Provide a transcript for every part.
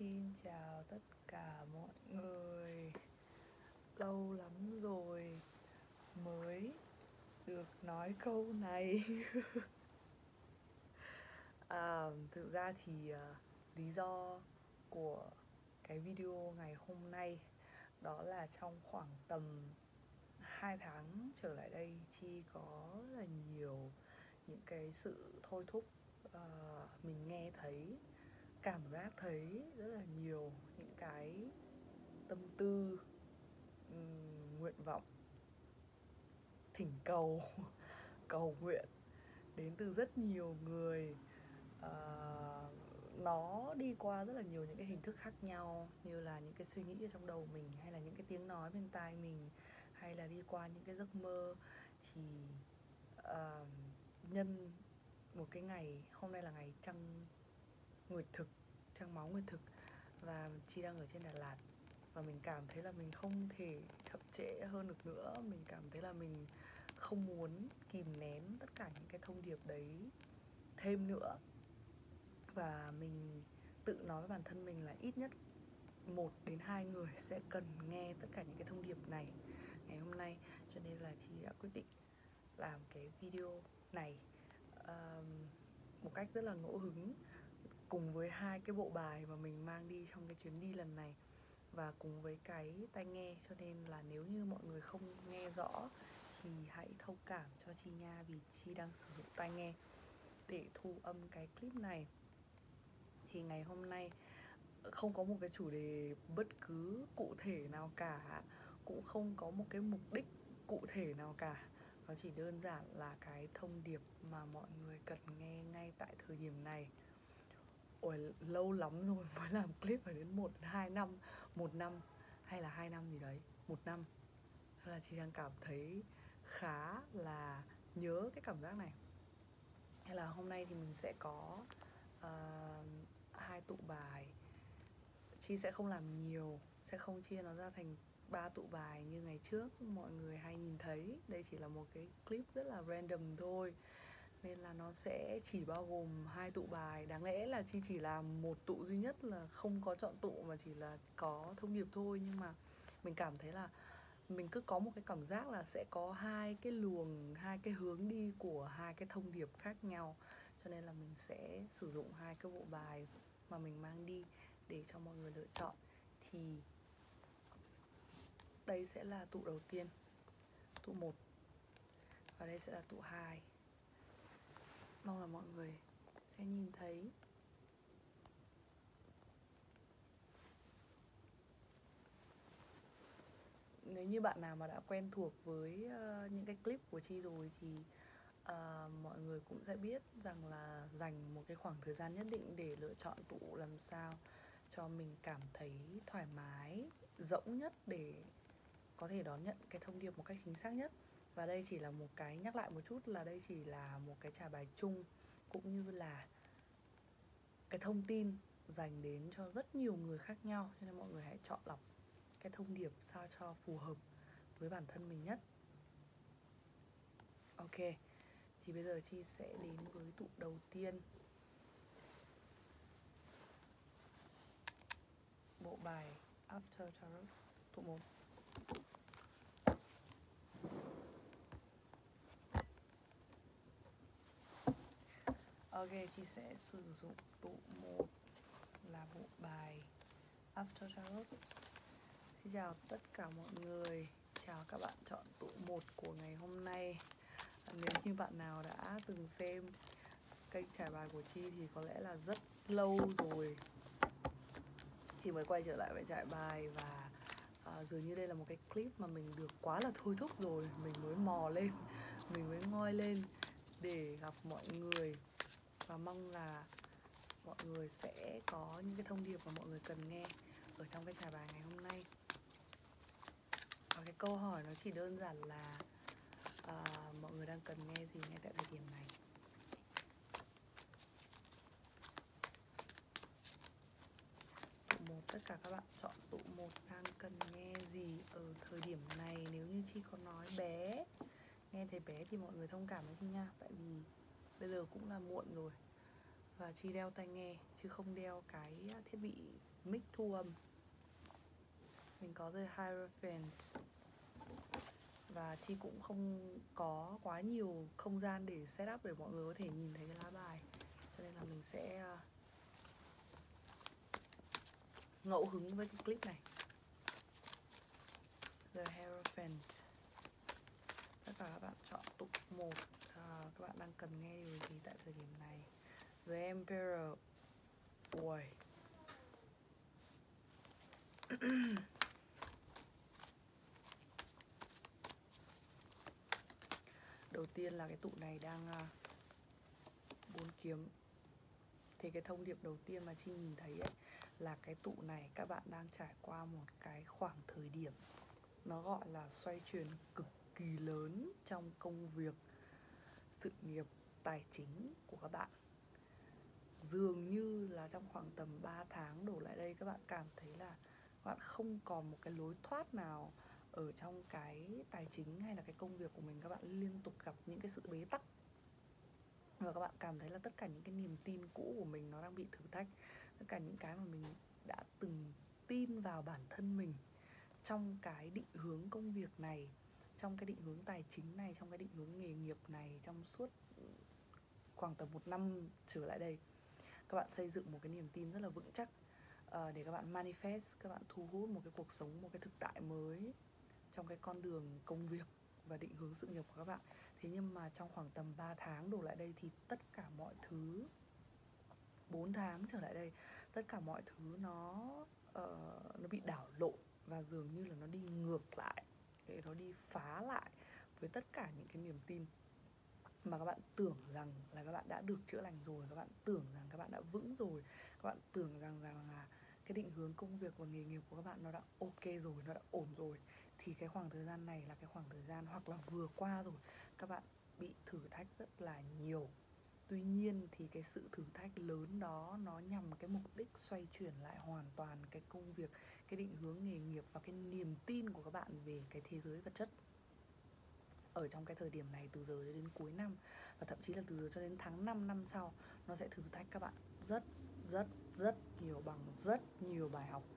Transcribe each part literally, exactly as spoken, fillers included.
Xin chào tất cả mọi người. Lâu lắm rồi mới được nói câu này. à, Thực ra thì uh, lý do của cái video ngày hôm nay đó là trong khoảng tầm hai tháng trở lại đây, Chi có rất là nhiều những cái sự thôi thúc. uh, Mình nghe thấy, cảm giác thấy rất là nhiều những cái tâm tư, um, nguyện vọng, thỉnh cầu, cầu nguyện đến từ rất nhiều người. uh, Nó đi qua rất là nhiều những cái hình thức khác nhau, như là những cái suy nghĩ ở trong đầu mình, hay là những cái tiếng nói bên tai mình, hay là đi qua những cái giấc mơ. Thì uh, nhân một cái ngày, hôm nay là ngày trăng nguyệt thực, trăng máu nguyệt thực, và Chi đang ở trên Đà Lạt, và mình cảm thấy là mình không thể chậm trễ hơn được nữa. Mình cảm thấy là mình không muốn kìm nén tất cả những cái thông điệp đấy thêm nữa, và mình tự nói với bản thân mình là ít nhất một đến hai người sẽ cần nghe tất cả những cái thông điệp này ngày hôm nay. Cho nên là Chi đã quyết định làm cái video này uh, một cách rất là ngẫu hứng, cùng với hai cái bộ bài mà mình mang đi trong cái chuyến đi lần này, và cùng với cái tai nghe. Cho nên là nếu như mọi người không nghe rõ thì hãy thông cảm cho Chi nha, vì Chi đang sử dụng tai nghe để thu âm cái clip này. Thì ngày hôm nay không có một cái chủ đề bất cứ cụ thể nào cả, cũng không có một cái mục đích cụ thể nào cả. Nó chỉ đơn giản là cái thông điệp mà mọi người cần nghe ngay tại thời điểm này. Ôi, lâu lắm rồi mới làm clip, phải đến một hai năm, một năm hay là hai năm gì đấy, một năm. Thế là chị đang cảm thấy khá là nhớ cái cảm giác này. Hay là hôm nay thì mình sẽ có uh, hai tụ bài. Chi sẽ không làm nhiều, sẽ không chia nó ra thành ba tụ bài như ngày trước mọi người hay nhìn thấy. Đây chỉ là một cái clip rất là random thôi, nên là nó sẽ chỉ bao gồm hai tụ bài. Đáng lẽ là Chi chỉ làm một tụ duy nhất, là không có chọn tụ mà chỉ là có thông điệp thôi. Nhưng mà mình cảm thấy là mình cứ có một cái cảm giác là sẽ có hai cái luồng, hai cái hướng đi của hai cái thông điệp khác nhau. Cho nên là mình sẽ sử dụng hai cái bộ bài mà mình mang đi để cho mọi người lựa chọn. Thì đây sẽ là tụ đầu tiên, tụ một, và đây sẽ là tụ hai. Mong là mọi người sẽ nhìn thấy. Nếu như bạn nào mà đã quen thuộc với uh, những cái clip của Chi rồi thì uh, mọi người cũng sẽ biết rằng là dành một cái khoảng thời gian nhất định để lựa chọn tụ làm sao cho mình cảm thấy thoải mái, rỗng nhất để có thể đón nhận cái thông điệp một cách chính xác nhất. Và đây chỉ là một cái, nhắc lại một chút là đây chỉ là một cái trải bài chung, cũng như là cái thông tin dành đến cho rất nhiều người khác nhau. Cho nên mọi người hãy chọn lọc cái thông điệp sao cho phù hợp với bản thân mình nhất. Ok, thì bây giờ Chi sẽ đến với tụ đầu tiên. Bộ bài After Tarot, tụ một. Ok, Chi sẽ sử dụng tụ một là bộ bài After Tarot. Xin chào tất cả mọi người, chào các bạn chọn tụ một của ngày hôm nay. Nếu như bạn nào đã từng xem kênh trải bài của Chi thì có lẽ là rất lâu rồi Chi mới quay trở lại với trải bài. Và uh, dường như đây là một cái clip mà mình được quá là thôi thúc rồi, mình mới mò lên, mình mới ngoi lên để gặp mọi người. Và mong là mọi người sẽ có những cái thông điệp mà mọi người cần nghe ở trong cái trải bài ngày hôm nay. Và cái câu hỏi nó chỉ đơn giản là uh, mọi người đang cần nghe gì ngay tại thời điểm này. Tụ một, tất cả các bạn chọn tụ một đang cần nghe gì ở thời điểm này. Nếu như Chi có nói bé, nghe thấy bé thì mọi người thông cảm với Chi nha. Tại vì bây giờ cũng là muộn rồi và Chi đeo tai nghe chứ không đeo cái thiết bị mic thu âm, mình có The Hierophant. Và Chi cũng không có quá nhiều không gian để setup để mọi người có thể nhìn thấy cái lá bài, cho nên là mình sẽ uh, ngẫu hứng với cái clip này. The Hierophant. Tất cả các bạn chọn tụ một. À, các bạn đang cần nghe điều gì tại thời điểm này? The Emperor. Ui. Đầu tiên là cái tụ này đang uh, bốn kiếm. Thì cái thông điệp đầu tiên mà Chi nhìn thấy ấy, là cái tụ này các bạn đang trải qua một cái khoảng thời điểm nó gọi là xoay chuyển cực kỳ lớn trong công việc, sự nghiệp, tài chính của các bạn. Dường như là trong khoảng tầm ba tháng đổ lại đây, các bạn cảm thấy là các bạn không còn một cái lối thoát nào ở trong cái tài chính hay là cái công việc của mình. Các bạn liên tục gặp những cái sự bế tắc, và các bạn cảm thấy là tất cả những cái niềm tin cũ của mình nó đang bị thử thách. Tất cả những cái mà mình đã từng tin vào bản thân mình trong cái định hướng công việc này, trong cái định hướng tài chính này, trong cái định hướng nghề nghiệp này, trong suốt khoảng tầm một năm trở lại đây, các bạn xây dựng một cái niềm tin rất là vững chắc uh, để các bạn manifest, các bạn thu hút một cái cuộc sống, một cái thực tại mới trong cái con đường công việc và định hướng sự nghiệp của các bạn. Thế nhưng mà trong khoảng tầm ba tháng đổ lại đây thì tất cả mọi thứ, bốn tháng trở lại đây, tất cả mọi thứ nó uh, nó bị đảo lộn, và dường như là nó đi ngược lại, nó đi phá lại với tất cả những cái niềm tin mà các bạn tưởng rằng là các bạn đã được chữa lành rồi, các bạn tưởng rằng các bạn đã vững rồi, các bạn tưởng rằng rằng là cái định hướng công việc và nghề nghiệp của các bạn nó đã ok rồi, nó đã ổn rồi. Thì cái khoảng thời gian này là cái khoảng thời gian, hoặc là vừa qua rồi, các bạn bị thử thách rất là nhiều. Tuy nhiên thì cái sự thử thách lớn đó nó nhằm cái mục đích xoay chuyển lại hoàn toàn cái công việc, cái định hướng nghề nghiệp và cái niềm tin của các bạn về cái thế giới vật chất. Ở trong cái thời điểm này, từ giờ đến cuối năm, và thậm chí là từ giờ cho đến tháng năm năm sau, nó sẽ thử thách các bạn rất rất rất nhiều bằng rất nhiều bài học.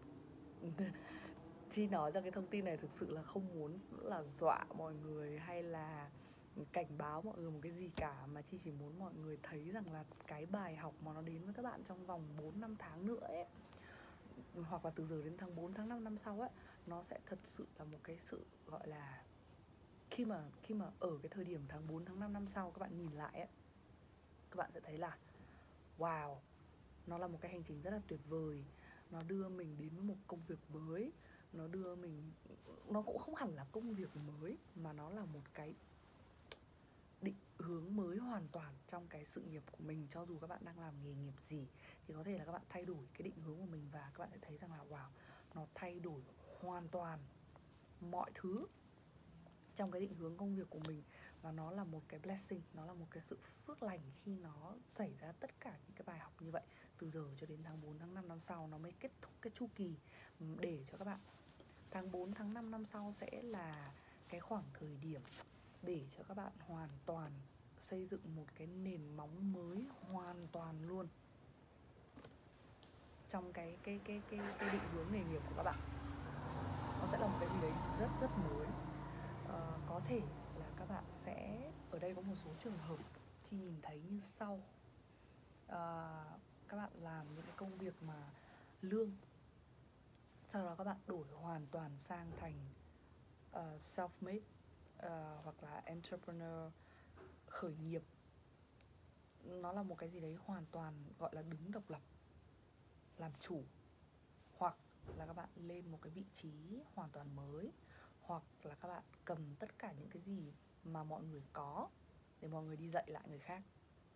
Chi nói cho cái thông tin này thực sự là không muốn là dọa mọi người hay là cảnh báo mọi người một cái gì cả, mà Chi chỉ muốn mọi người thấy rằng là cái bài học mà nó đến với các bạn trong vòng bốn năm tháng nữa ấy, hoặc là từ giờ đến tháng bốn, tháng năm năm sau ấy, nó sẽ thật sự là một cái sự gọi là khi mà khi mà ở cái thời điểm tháng bốn, tháng năm năm sau các bạn nhìn lại ấy, các bạn sẽ thấy là wow, nó là một cái hành trình rất là tuyệt vời. Nó đưa mình đến với một công việc mới, nó đưa mình, nó cũng không hẳn là công việc mới, mà nó là một cái định hướng mới hoàn toàn trong cái sự nghiệp của mình. Cho dù các bạn đang làm nghề nghiệp gì thì có thể là các bạn thay đổi cái định hướng của mình, và các bạn sẽ thấy rằng là wow, nó thay đổi hoàn toàn mọi thứ trong cái định hướng công việc của mình. Và nó là một cái blessing, nó là một cái sự phước lành khi nó xảy ra tất cả những cái bài học như vậy. Từ giờ cho đến tháng bốn, tháng năm năm sau nó mới kết thúc cái chu kỳ để cho các bạn. Tháng bốn, tháng năm năm sau sẽ là cái khoảng thời điểm để cho các bạn hoàn toàn xây dựng một cái nền móng mới hoàn toàn luôn trong cái cái cái cái cái định hướng nghề nghiệp của các bạn. Nó sẽ là một cái gì đấy rất rất mới. Uh, có thể là các bạn sẽ, ở đây có một số trường hợp Chi nhìn thấy như sau. uh, Các bạn làm những cái công việc mà lương, sau đó các bạn đổi hoàn toàn sang thành uh, self-made, uh, hoặc là entrepreneur, khởi nghiệp. Nó là một cái gì đấy hoàn toàn gọi là đứng độc lập, làm chủ. Hoặc là các bạn lên một cái vị trí hoàn toàn mới, hoặc là các bạn cầm tất cả những cái gì mà mọi người có để mọi người đi dạy lại người khác.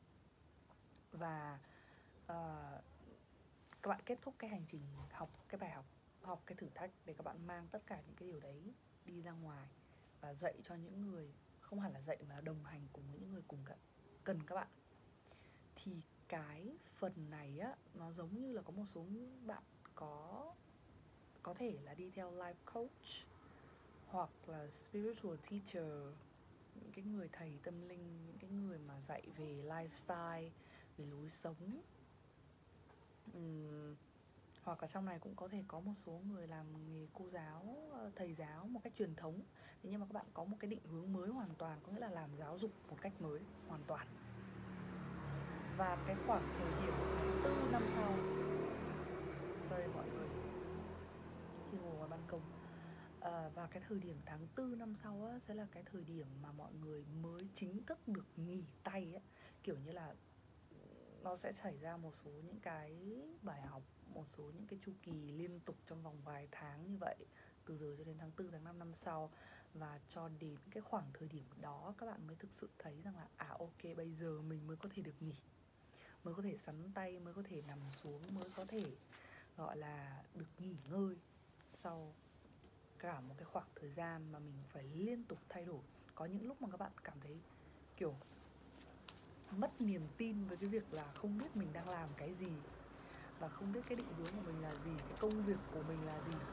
Và uh, các bạn kết thúc cái hành trình học cái bài học, học cái thử thách để các bạn mang tất cả những cái điều đấy đi ra ngoài và dạy cho những người, không hẳn là dạy mà là đồng hành cùng với những người cùng cần các bạn. Thì cái phần này á, nó giống như là có một số bạn có có thể là đi theo life coach, hoặc là spiritual teacher, những cái người thầy tâm linh, những cái người mà dạy về lifestyle, về lối sống. uhm, Hoặc là trong này cũng có thể có một số người làm nghề cô giáo, thầy giáo một cách truyền thống. Thế nhưng mà các bạn có một cái định hướng mới hoàn toàn, có nghĩa là làm giáo dục một cách mới hoàn toàn. Và cái khoảng thời điểm tháng tư năm sau, sorry mọi người, chị ngồi ngoài ban công. à, Và cái thời điểm tháng tư năm sau á, sẽ là cái thời điểm mà mọi người mới chính thức được nghỉ tay ấy. Kiểu như là nó sẽ xảy ra một số những cái bài học, một số những cái chu kỳ liên tục trong vòng vài tháng như vậy, từ giờ cho đến tháng tư, tháng năm năm sau. Và cho đến cái khoảng thời điểm đó các bạn mới thực sự thấy rằng là à ok, bây giờ mình mới có thể được nghỉ, mới có thể sắn tay, mới có thể nằm xuống, mới có thể gọi là được nghỉ ngơi sau cả một cái khoảng thời gian mà mình phải liên tục thay đổi. Có những lúc mà các bạn cảm thấy kiểu mất niềm tin với cái việc là không biết mình đang làm cái gì, và không biết cái định hướng của mình là gì, cái công việc của mình là gì.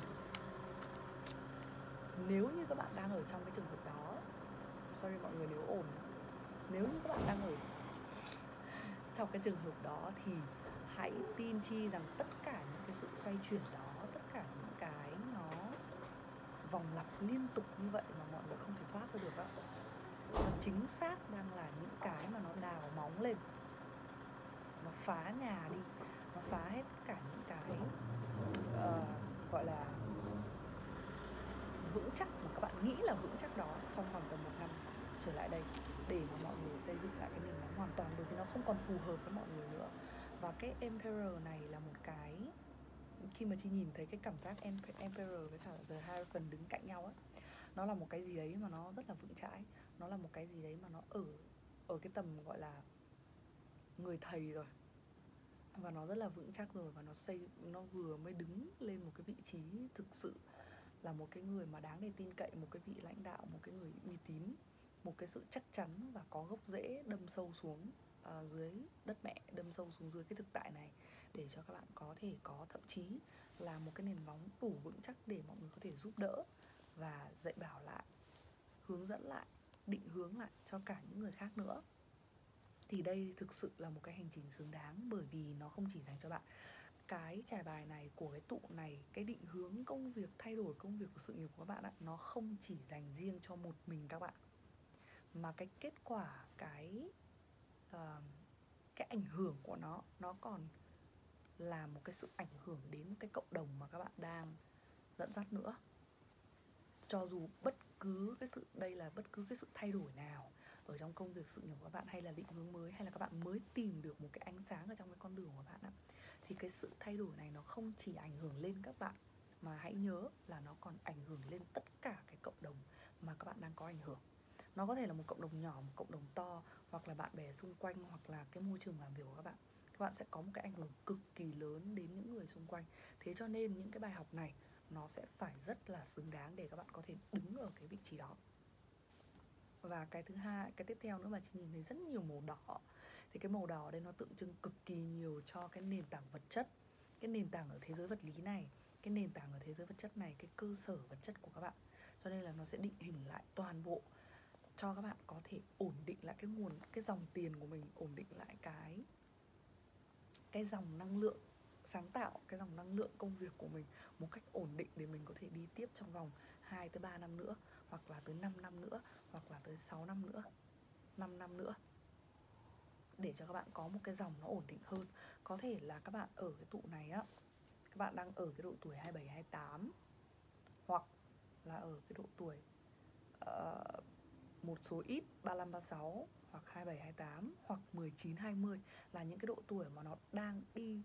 Nếu như các bạn đang ở trong cái trường hợp đó, sorry mọi người nếu ồn, nếu như các bạn đang ở trong cái trường hợp đó thì hãy tin chi rằng tất cả những cái sự xoay chuyển đó, tất cả những cái nó vòng lặp liên tục như vậy mà mọi người không thể thoát ra được đó, nó chính xác đang là những cái mà nó đào móng lên, nó phá nhà đi, nó phá hết tất cả những cái uh, gọi là vững chắc mà các bạn nghĩ là vững chắc đó trong khoảng tầm một năm trở lại đây, để mà mọi người xây dựng lại cái nền móng hoàn toàn, bởi vì nó không còn phù hợp với mọi người nữa. Và cái Emperor này là một cái, khi mà chị nhìn thấy cái cảm giác Emperor với cả The Hierophant đứng cạnh nhau ấy, nó là một cái gì đấy mà nó rất là vững chãi, nó là một cái gì đấy mà nó ở ở cái tầm gọi là người thầy rồi, và nó rất là vững chắc rồi, và nó xây nó vừa mới đứng lên một cái vị trí thực sự là một cái người mà đáng để tin cậy, một cái vị lãnh đạo, một cái người uy tín, một cái sự chắc chắn và có gốc rễ đâm sâu xuống uh, dưới đất mẹ, đâm sâu xuống dưới cái thực tại này, để cho các bạn có thể có thậm chí là một cái nền móng đủ vững chắc để mọi người có thể giúp đỡ và dạy bảo lại, hướng dẫn lại, định hướng lại cho cả những người khác nữa. Thì đây thực sự là một cái hành trình xứng đáng, bởi vì nó không chỉ dành cho bạn. Cái trải bài này của cái tụ này, cái định hướng công việc, thay đổi công việc của sự nghiệp của các bạn ạ, nó không chỉ dành riêng cho một mình các bạn, mà cái kết quả, cái uh, cái ảnh hưởng của nó nó còn là một cái sự ảnh hưởng đến cái cộng đồng mà các bạn đang dẫn dắt nữa. Cho dù bất cứ cái sự đây là bất cứ cái sự thay đổi nào ở trong công việc sự nghiệp của các bạn, hay là định hướng mới, hay là các bạn mới tìm được một cái ánh sáng ở trong cái con đường của bạn ạ, thì cái sự thay đổi này nó không chỉ ảnh hưởng lên các bạn, mà hãy nhớ là nó còn ảnh hưởng lên tất cả cái cộng đồng mà các bạn đang có ảnh hưởng. Nó có thể là một cộng đồng nhỏ, một cộng đồng to, hoặc là bạn bè xung quanh, hoặc là cái môi trường làm việc của các bạn. Các bạn sẽ có một cái ảnh hưởng cực kỳ lớn đến những người xung quanh. Thế cho nên những cái bài học này nó sẽ phải rất là xứng đáng để các bạn có thể đứng ở cái vị trí đó. Và cái thứ hai, cái tiếp theo nữa mà chị nhìn thấy rất nhiều màu đỏ. Thì cái màu đỏ đây nó tượng trưng cực kỳ nhiều cho cái nền tảng vật chất, cái nền tảng ở thế giới vật lý này, cái nền tảng ở thế giới vật chất này, cái cơ sở vật chất của các bạn. Cho nên là nó sẽ định hình lại toàn bộ cho các bạn có thể ổn định lại cái nguồn, cái dòng tiền của mình, ổn định lại cái cái dòng năng lượng sáng tạo, cái dòng năng lượng công việc của mình một cách ổn định, để mình có thể đi tiếp trong vòng hai tới ba năm nữa, hoặc là tới năm năm nữa, hoặc là tới sáu năm nữa, năm năm nữa, để cho các bạn có một cái dòng nó ổn định hơn. Có thể là các bạn ở cái tụ này á, các bạn đang ở cái độ tuổi hai mươi bảy, hai mươi tám, hoặc là ở cái độ tuổi uh, một số ít ba mươi lăm, ba mươi sáu, hoặc hai mươi bảy, hai mươi tám, hoặc mười chín, hai mươi, là những cái độ tuổi mà nó đang đi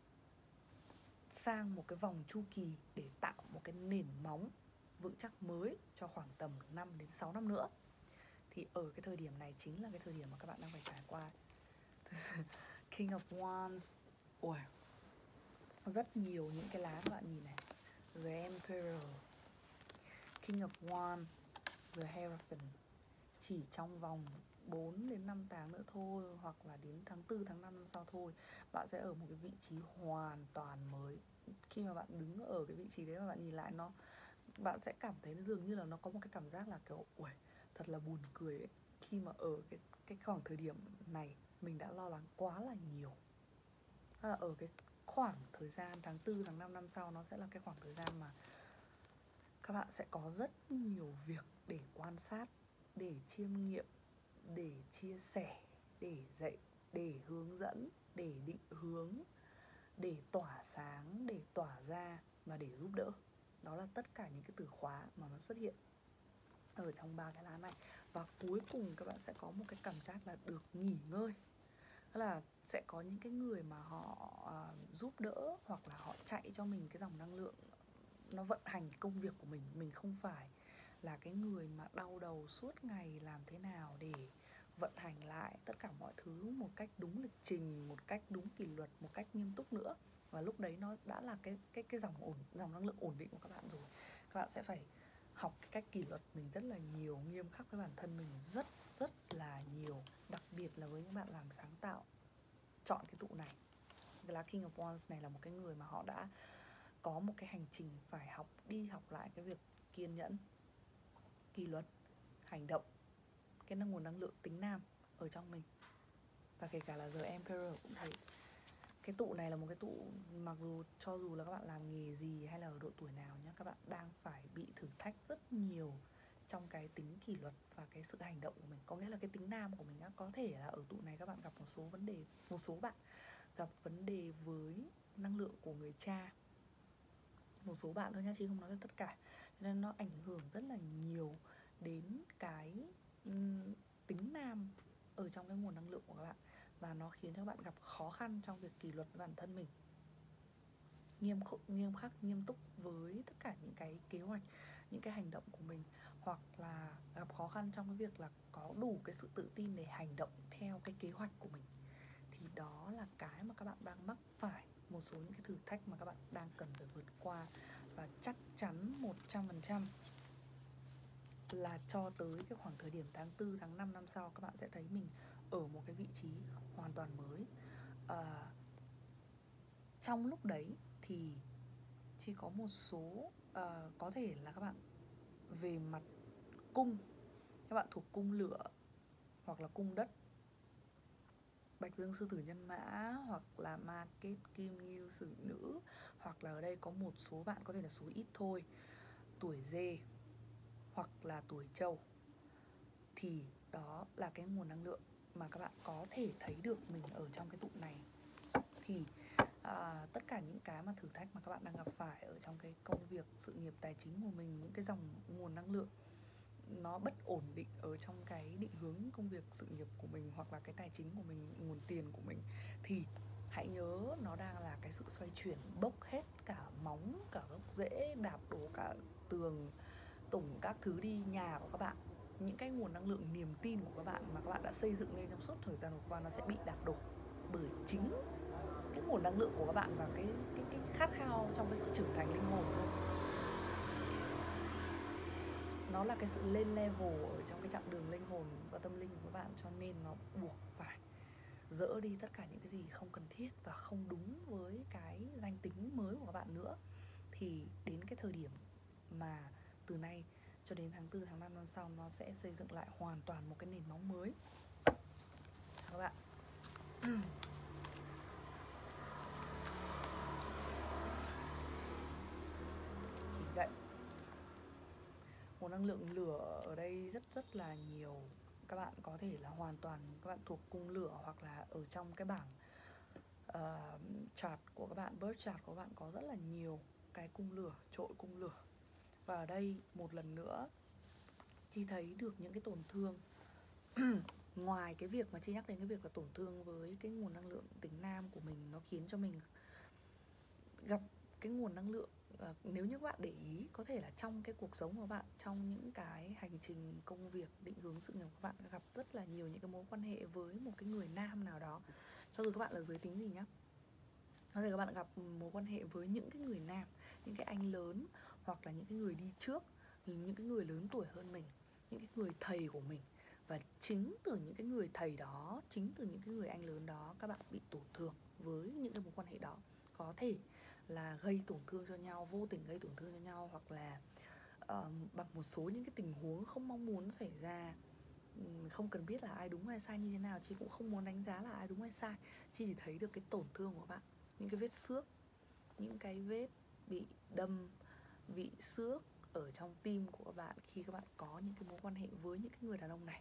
sang một cái vòng chu kỳ để tạo một cái nền móng vững chắc mới cho khoảng tầm năm đến sáu năm nữa. Thì ở cái thời điểm này chính là cái thời điểm mà các bạn đang phải trải qua. King of Wands, ui, rất nhiều những cái lá các bạn nhìn này. The Emperor, King of Wands, The Hierophant. Chỉ trong vòng bốn đến năm tháng nữa thôi, hoặc là đến tháng tư, tháng năm năm sau thôi, bạn sẽ ở một cái vị trí hoàn toàn mới. Khi mà bạn đứng ở cái vị trí đấy mà bạn nhìn lại nó, bạn sẽ cảm thấy dường như là nó có một cái cảm giác là kiểu ui, thật là buồn cười ấy. Khi mà ở cái, cái khoảng thời điểm này mình đã lo lắng quá là nhiều. À, ở cái khoảng thời gian tháng tư, tháng năm năm sau nó sẽ là cái khoảng thời gian mà các bạn sẽ có rất nhiều việc để quan sát, để chiêm nghiệm, để chia sẻ, để dạy, để hướng dẫn, để định hướng, để tỏa sáng, để tỏa ra và để giúp đỡ. Đó là tất cả những cái từ khóa mà nó xuất hiện ở trong ba cái lá này. Và cuối cùng các bạn sẽ có một cái cảm giác là được nghỉ ngơi. Tức là sẽ có những cái người mà họ uh, giúp đỡ hoặc là họ chạy cho mình cái dòng năng lượng, nó vận hành công việc của mình. Mình không phải là cái người mà đau đầu suốt ngày làm thế nào để vận hành lại tất cả mọi thứ một cách đúng lịch trình, một cách đúng kỷ luật, một cách nghiêm túc nữa. Và lúc đấy nó đã là cái cái cái dòng ổn dòng năng lượng ổn định của các bạn rồi. Các bạn sẽ phải học cái cách kỷ luật mình rất là nhiều, nghiêm khắc với bản thân mình rất rất là nhiều, đặc biệt là với những bạn làm sáng tạo. Chọn cái tụ này, cái lá King of Wands này là một cái người mà họ đã có một cái hành trình phải học đi học lại cái việc kiên nhẫn, kỷ luật, hành động, cái nguồn năng lượng tính nam ở trong mình. Và kể cả là The Emperor cũng thấy cái tụ này là một cái tụ mặc dù cho dù là các bạn làm nghề gì hay là ở độ tuổi nào nhé, các bạn đang phải bị thử thách rất nhiều trong cái tính kỷ luật và cái sự hành động của mình. Có nghĩa là cái tính nam của mình á, có thể là ở tụ này các bạn gặp một số vấn đề, một số bạn gặp vấn đề với năng lượng của người cha, một số bạn thôi nhá, chứ không nói là tất cả. Cho nên nó ảnh hưởng rất là nhiều đến cái um, tính nam ở trong cái nguồn năng lượng của các bạn. Và nó khiến cho các bạn gặp khó khăn trong việc kỷ luật với bản thân mình, nghiêm khắc, nghiêm khắc, nghiêm túc với tất cả những cái kế hoạch, những cái hành động của mình. Hoặc là gặp khó khăn trong cái việc là có đủ cái sự tự tin để hành động theo cái kế hoạch của mình. Thì đó là cái mà các bạn đang mắc phải, một số những cái thử thách mà các bạn đang cần phải vượt qua. Và chắc chắn một trăm phần trăm là cho tới cái khoảng thời điểm tháng tư, tháng năm năm sau, các bạn sẽ thấy mình ở một cái vị trí hoàn toàn mới. à, Trong lúc đấy thì chỉ có một số uh, có thể là các bạn về mặt cung, các bạn thuộc cung lửa hoặc là cung đất, Bạch Dương Sư Tử Nhân Mã, hoặc là Ma Kết Kim Ngưu Sử Nữ, hoặc là ở đây có một số bạn có thể là số ít thôi, tuổi Dê hoặc là tuổi Trâu. Thì đó là cái nguồn năng lượng mà các bạn có thể thấy được mình ở trong cái tụ này. Thì à, tất cả những cái mà thử thách mà các bạn đang gặp phải ở trong cái công việc, sự nghiệp, tài chính của mình, những cái dòng nguồn năng lượng nó bất ổn định ở trong cái định hướng công việc, sự nghiệp của mình, hoặc là cái tài chính của mình, nguồn tiền của mình, thì hãy nhớ nó đang là cái sự xoay chuyển, bốc hết cả móng, cả gốc rễ, đạp đổ cả tường, tủng các thứ đi nhà của các bạn. Những cái nguồn năng lượng niềm tin của các bạn mà các bạn đã xây dựng lên trong suốt thời gian vừa qua, nó sẽ bị đạp đổ bởi chính cái nguồn năng lượng của các bạn và cái, cái, cái khát khao trong cái sự trưởng thành linh hồn thôi. Nó là cái sự lên level ở trong cái chặng đường linh hồn và tâm linh của các bạn. Cho nên nó buộc phải dỡ đi tất cả những cái gì không cần thiết và không đúng với cái danh tính mới của các bạn nữa. Thì đến cái thời điểm mà từ nay cho đến tháng tư, tháng năm năm sau, nó sẽ xây dựng lại hoàn toàn một cái nền móng mới các bạn. Chỉ vậy. Nguồn năng lượng lửa ở đây rất rất là nhiều. Các bạn có thể là hoàn toàn các bạn thuộc cung lửa, hoặc là ở trong cái bảng uh, chart của các bạn, birth chart của các bạn có rất là nhiều cái cung lửa, trội cung lửa. Và ở đây một lần nữa Chi thấy được những cái tổn thương ngoài cái việc mà Chi nhắc đến cái việc là tổn thương với cái nguồn năng lượng tính nam của mình, nó khiến cho mình gặp cái nguồn năng lượng uh, nếu như các bạn để ý, có thể là trong cái cuộc sống của bạn, trong những cái hành trình công việc, định hướng sự nghiệp của bạn, gặp rất là nhiều những cái mối quan hệ với một cái người nam nào đó, cho dù các bạn là giới tính gì nhá. Có thể các bạn gặp mối quan hệ với những cái người nam, những cái anh lớn, hoặc là những cái người đi trước, những cái người lớn tuổi hơn mình, những cái người thầy của mình. Và chính từ những cái người thầy đó, chính từ những cái người anh lớn đó, các bạn bị tổn thương với những cái mối quan hệ đó. Có thể là gây tổn thương cho nhau, vô tình gây tổn thương cho nhau, hoặc là uh, bằng một số những cái tình huống không mong muốn xảy ra. Không cần biết là ai đúng hay sai như thế nào, Chi cũng không muốn đánh giá là ai đúng hay sai. Chi chỉ thấy được cái tổn thương của bạn. những cái vết xước, những cái vết bị đâm, bị xước ở trong tim của các bạn khi các bạn có những cái mối quan hệ với những cái người đàn ông này.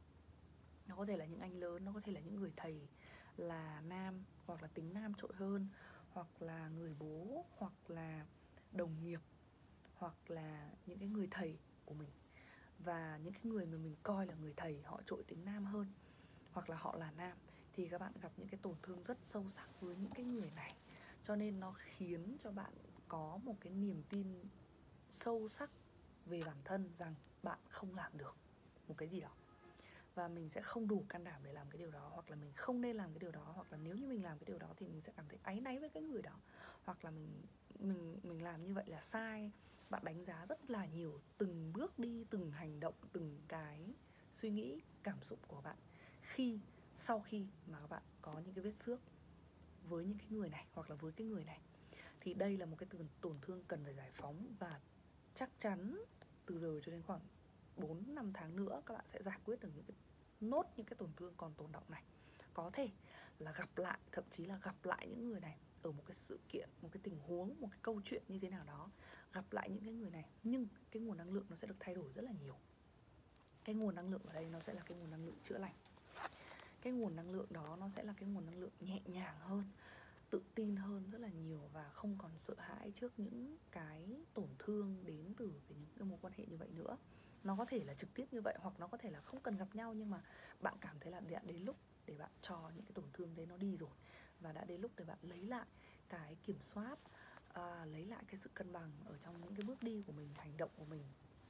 Nó có thể là những anh lớn, nó có thể là những người thầy là nam hoặc là tính nam trội hơn, hoặc là người bố, hoặc là đồng nghiệp, hoặc là những cái người thầy của mình. Và những cái người mà mình coi là người thầy họ trội tính nam hơn, hoặc là họ là nam, thì các bạn gặp những cái tổn thương rất sâu sắc với những cái người này. Cho nên nó khiến cho bạn có một cái niềm tin sâu sắc về bản thân rằng bạn không làm được một cái gì đó, và mình sẽ không đủ can đảm để làm cái điều đó, hoặc là mình không nên làm cái điều đó, hoặc là nếu như mình làm cái điều đó thì mình sẽ cảm thấy áy náy với cái người đó, hoặc là mình mình mình làm như vậy là sai. Bạn đánh giá rất là nhiều từng bước đi, từng hành động, từng cái suy nghĩ, cảm xúc của bạn khi sau khi mà các bạn có những cái vết xước với những cái người này hoặc là với cái người này. Thì đây là một cái tổn thương cần phải giải phóng, và chắc chắn từ giờ cho đến khoảng bốn năm tháng nữa các bạn sẽ giải quyết được những cái nốt những cái tổn thương còn tồn đọng này. Có thể là gặp lại, thậm chí là gặp lại những người này ở một cái sự kiện, một cái tình huống, một cái câu chuyện như thế nào đó, gặp lại những cái người này, nhưng cái nguồn năng lượng nó sẽ được thay đổi rất là nhiều. Cái nguồn năng lượng ở đây nó sẽ là cái nguồn năng lượng chữa lành. Cái nguồn năng lượng đó nó sẽ là cái nguồn năng lượng nhẹ nhàng hơn, tự tin hơn rất là nhiều, và không còn sợ hãi trước những cái tổn thương đến từ những cái mối quan hệ như vậy nữa. Nó có thể là trực tiếp như vậy, hoặc nó có thể là không cần gặp nhau, nhưng mà bạn cảm thấy là đã đến lúc để bạn cho những cái tổn thương đấy nó đi rồi, và đã đến lúc để bạn lấy lại cái kiểm soát, à, lấy lại cái sự cân bằng ở trong những cái bước đi của mình, hành động của mình,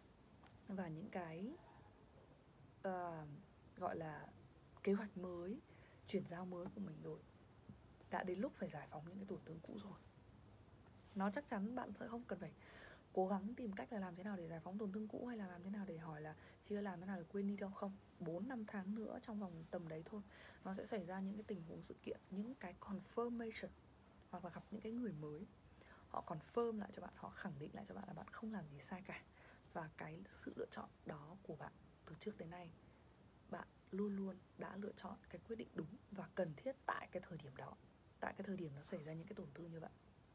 và những cái uh, gọi là kế hoạch mới, chuyển giao mới của mình rồi. Đã đến lúc phải giải phóng những cái tổn thương cũ rồi. Nó chắc chắn bạn sẽ không cần phải cố gắng tìm cách là làm thế nào để giải phóng tổn thương cũ, hay là làm thế nào để hỏi là chị ơi làm thế nào để quên đi đâu. Không, bốn năm tháng nữa, trong vòng tầm đấy thôi, nó sẽ xảy ra những cái tình huống, sự kiện, những cái confirmation, hoặc là gặp những cái người mới, họ confirm lại cho bạn, họ khẳng định lại cho bạn là bạn không làm gì sai cả. Và cái sự lựa chọn đó của bạn từ trước đến nay, bạn luôn luôn đã lựa chọn cái quyết định đúng và cần thiết tại cái thời điểm đó, tại cái thời điểm nó xảy ra những cái tổn thương như vậy.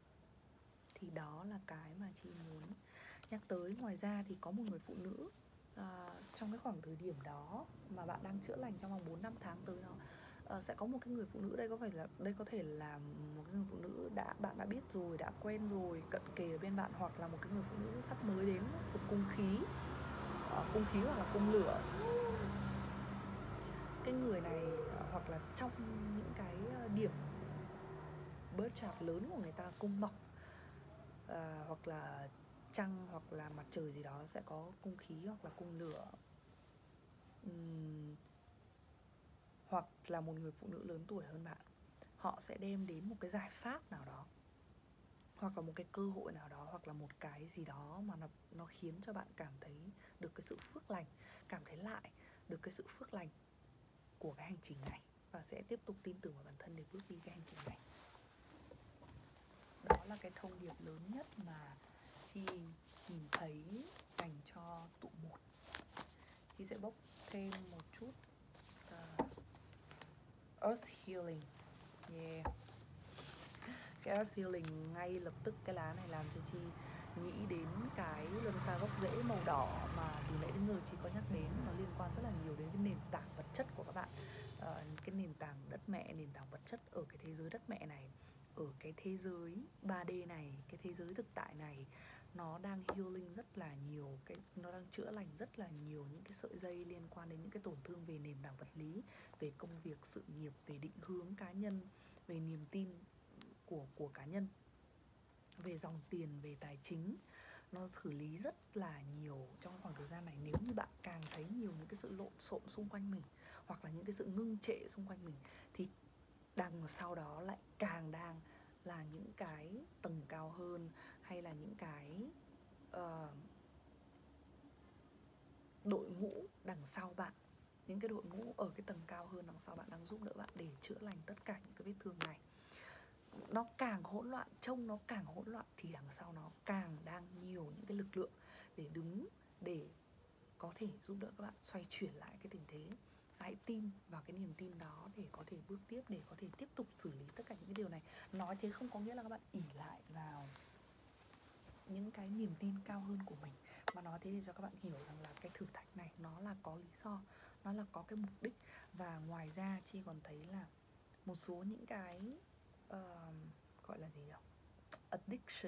Thì đó là cái mà chị muốn nhắc tới. Ngoài ra thì có một người phụ nữ à, trong cái khoảng thời điểm đó mà bạn đang chữa lành trong vòng bốn năm tháng tới đó, à, sẽ có một cái người phụ nữ, đây có phải là đây có thể là một cái người phụ nữ đã bạn đã biết rồi, đã quen rồi, cận kề ở bên bạn, hoặc là một cái người phụ nữ sắp mới đến, một cung khí, à, cung khí hoặc là cung lửa. Cái người này à, hoặc là trong những cái điểm birth chart lớn của người ta, cung mộc, à, hoặc là trăng, hoặc là mặt trời gì đó sẽ có cung khí hoặc là cung lửa. uhm, Hoặc là một người phụ nữ lớn tuổi hơn bạn, họ sẽ đem đến một cái giải pháp nào đó, hoặc là một cái cơ hội nào đó, hoặc là một cái gì đó mà nó, nó khiến cho bạn cảm thấy được cái sự phước lành, cảm thấy lại được cái sự phước lành của cái hành trình này, và sẽ tiếp tục tin tưởng vào bản thân để bước đi cái hành trình này. Đó là cái thông điệp lớn nhất mà chị nhìn thấy dành cho tụ một. Chị sẽ bốc thêm một chút uh, Earth Healing. Yeah. Cái Earth Healing ngay lập tức, cái lá này làm cho chị nghĩ đến cái luân xa gốc rễ màu đỏ mà từ nãy đến giờ chị có nhắc đến. Nó liên quan rất là nhiều đến cái nền tảng vật chất của các bạn, uh, cái nền tảng đất mẹ, nền tảng vật chất ở cái thế giới đất mẹ này, ở cái thế giới ba D này, cái thế giới thực tại này. Nó đang healing rất là nhiều, cái nó đang chữa lành rất là nhiều những cái sợi dây liên quan đến những cái tổn thương về nền tảng vật lý, về công việc, sự nghiệp, về định hướng cá nhân, về niềm tin của, của cá nhân, về dòng tiền, về tài chính. Nó xử lý rất là nhiều trong khoảng thời gian này. Nếu như bạn càng thấy nhiều những cái sự lộn xộn xung quanh mình, hoặc là những cái sự ngưng trệ xung quanh mình, thì đằng sau đó lại càng đang là những cái tầng cao hơn, hay là những cái uh, đội ngũ đằng sau bạn, những cái đội ngũ ở cái tầng cao hơn đằng sau bạn đang giúp đỡ bạn để chữa lành tất cả những cái vết thương này. Nó càng hỗn loạn, trông nó càng hỗn loạn, thì đằng sau nó càng đang nhiều những cái lực lượng để đứng, để có thể giúp đỡ các bạn xoay chuyển lại cái tình thế. Hãy tin vào cái niềm tin đó để có thể bước tiếp, để có thể tiếp tục xử lý tất cả những cái điều này. Nó nói thế không có nghĩa là các bạn ỷ lại vào những cái niềm tin cao hơn của mình, mà nói thế để cho các bạn hiểu rằng là cái thử thách này nó là có lý do, nó là có cái mục đích. Và ngoài ra Chi còn thấy là một số những cái uh, gọi là gì nhỉ, addiction,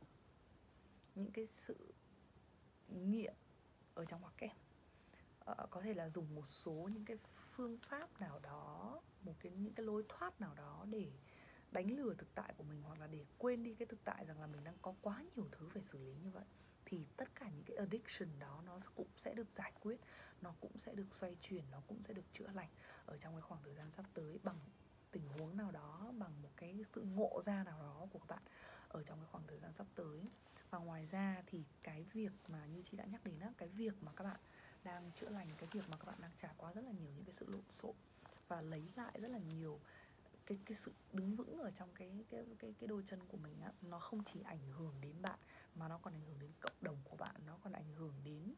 những cái sự nghiện ở trong ngoặc kép, uh, có thể là dùng một số những cái phương pháp nào đó, một cái những cái lối thoát nào đó để đánh lừa thực tại của mình, hoặc là để quên đi cái thực tại rằng là mình đang có quá nhiều thứ phải xử lý như vậy. Thì tất cả những cái addiction đó nó cũng sẽ được giải quyết, nó cũng sẽ được xoay chuyển, nó cũng sẽ được chữa lành ở trong cái khoảng thời gian sắp tới, bằng tình huống nào đó, bằng một cái sự ngộ ra nào đó của các bạn ở trong cái khoảng thời gian sắp tới. Và ngoài ra thì cái việc mà như chị đã nhắc đến á, cái việc mà các bạn đang chữa lành, cái việc mà các bạn đang trải qua rất là nhiều những cái sự lộn xộn và lấy lại rất là nhiều cái cái sự đứng vững ở trong cái cái cái cái đôi chân của mình á, nó không chỉ ảnh hưởng đến bạn mà nó còn ảnh hưởng đến cộng đồng của bạn, nó còn ảnh hưởng đến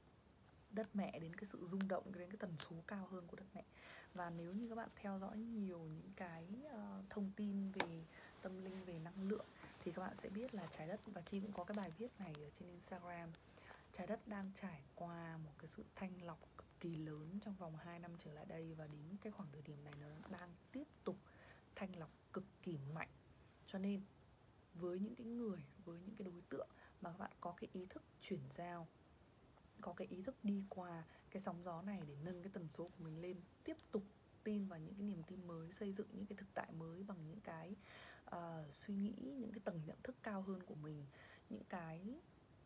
đất mẹ, đến cái sự rung động, đến cái tần số cao hơn của đất mẹ. Và nếu như các bạn theo dõi nhiều những cái uh, thông tin về tâm linh, về năng lượng, thì các bạn sẽ biết là trái đất, và Chi cũng có cái bài viết này ở trên Instagram, trái đất đang trải qua một cái sự thanh lọc cực kỳ lớn trong vòng hai năm trở lại đây, và đến cái khoảng thời điểm này nó đang tiếp tục thanh lọc cực kỳ mạnh. Cho nên với những cái người, với những cái đối tượng mà các bạn có cái ý thức chuyển giao, có cái ý thức đi qua cái sóng gió này để nâng cái tần số của mình lên, tiếp tục tin vào những cái niềm tin mới, xây dựng những cái thực tại mới bằng những cái uh, suy nghĩ, những cái tầng nhận thức cao hơn của mình, những cái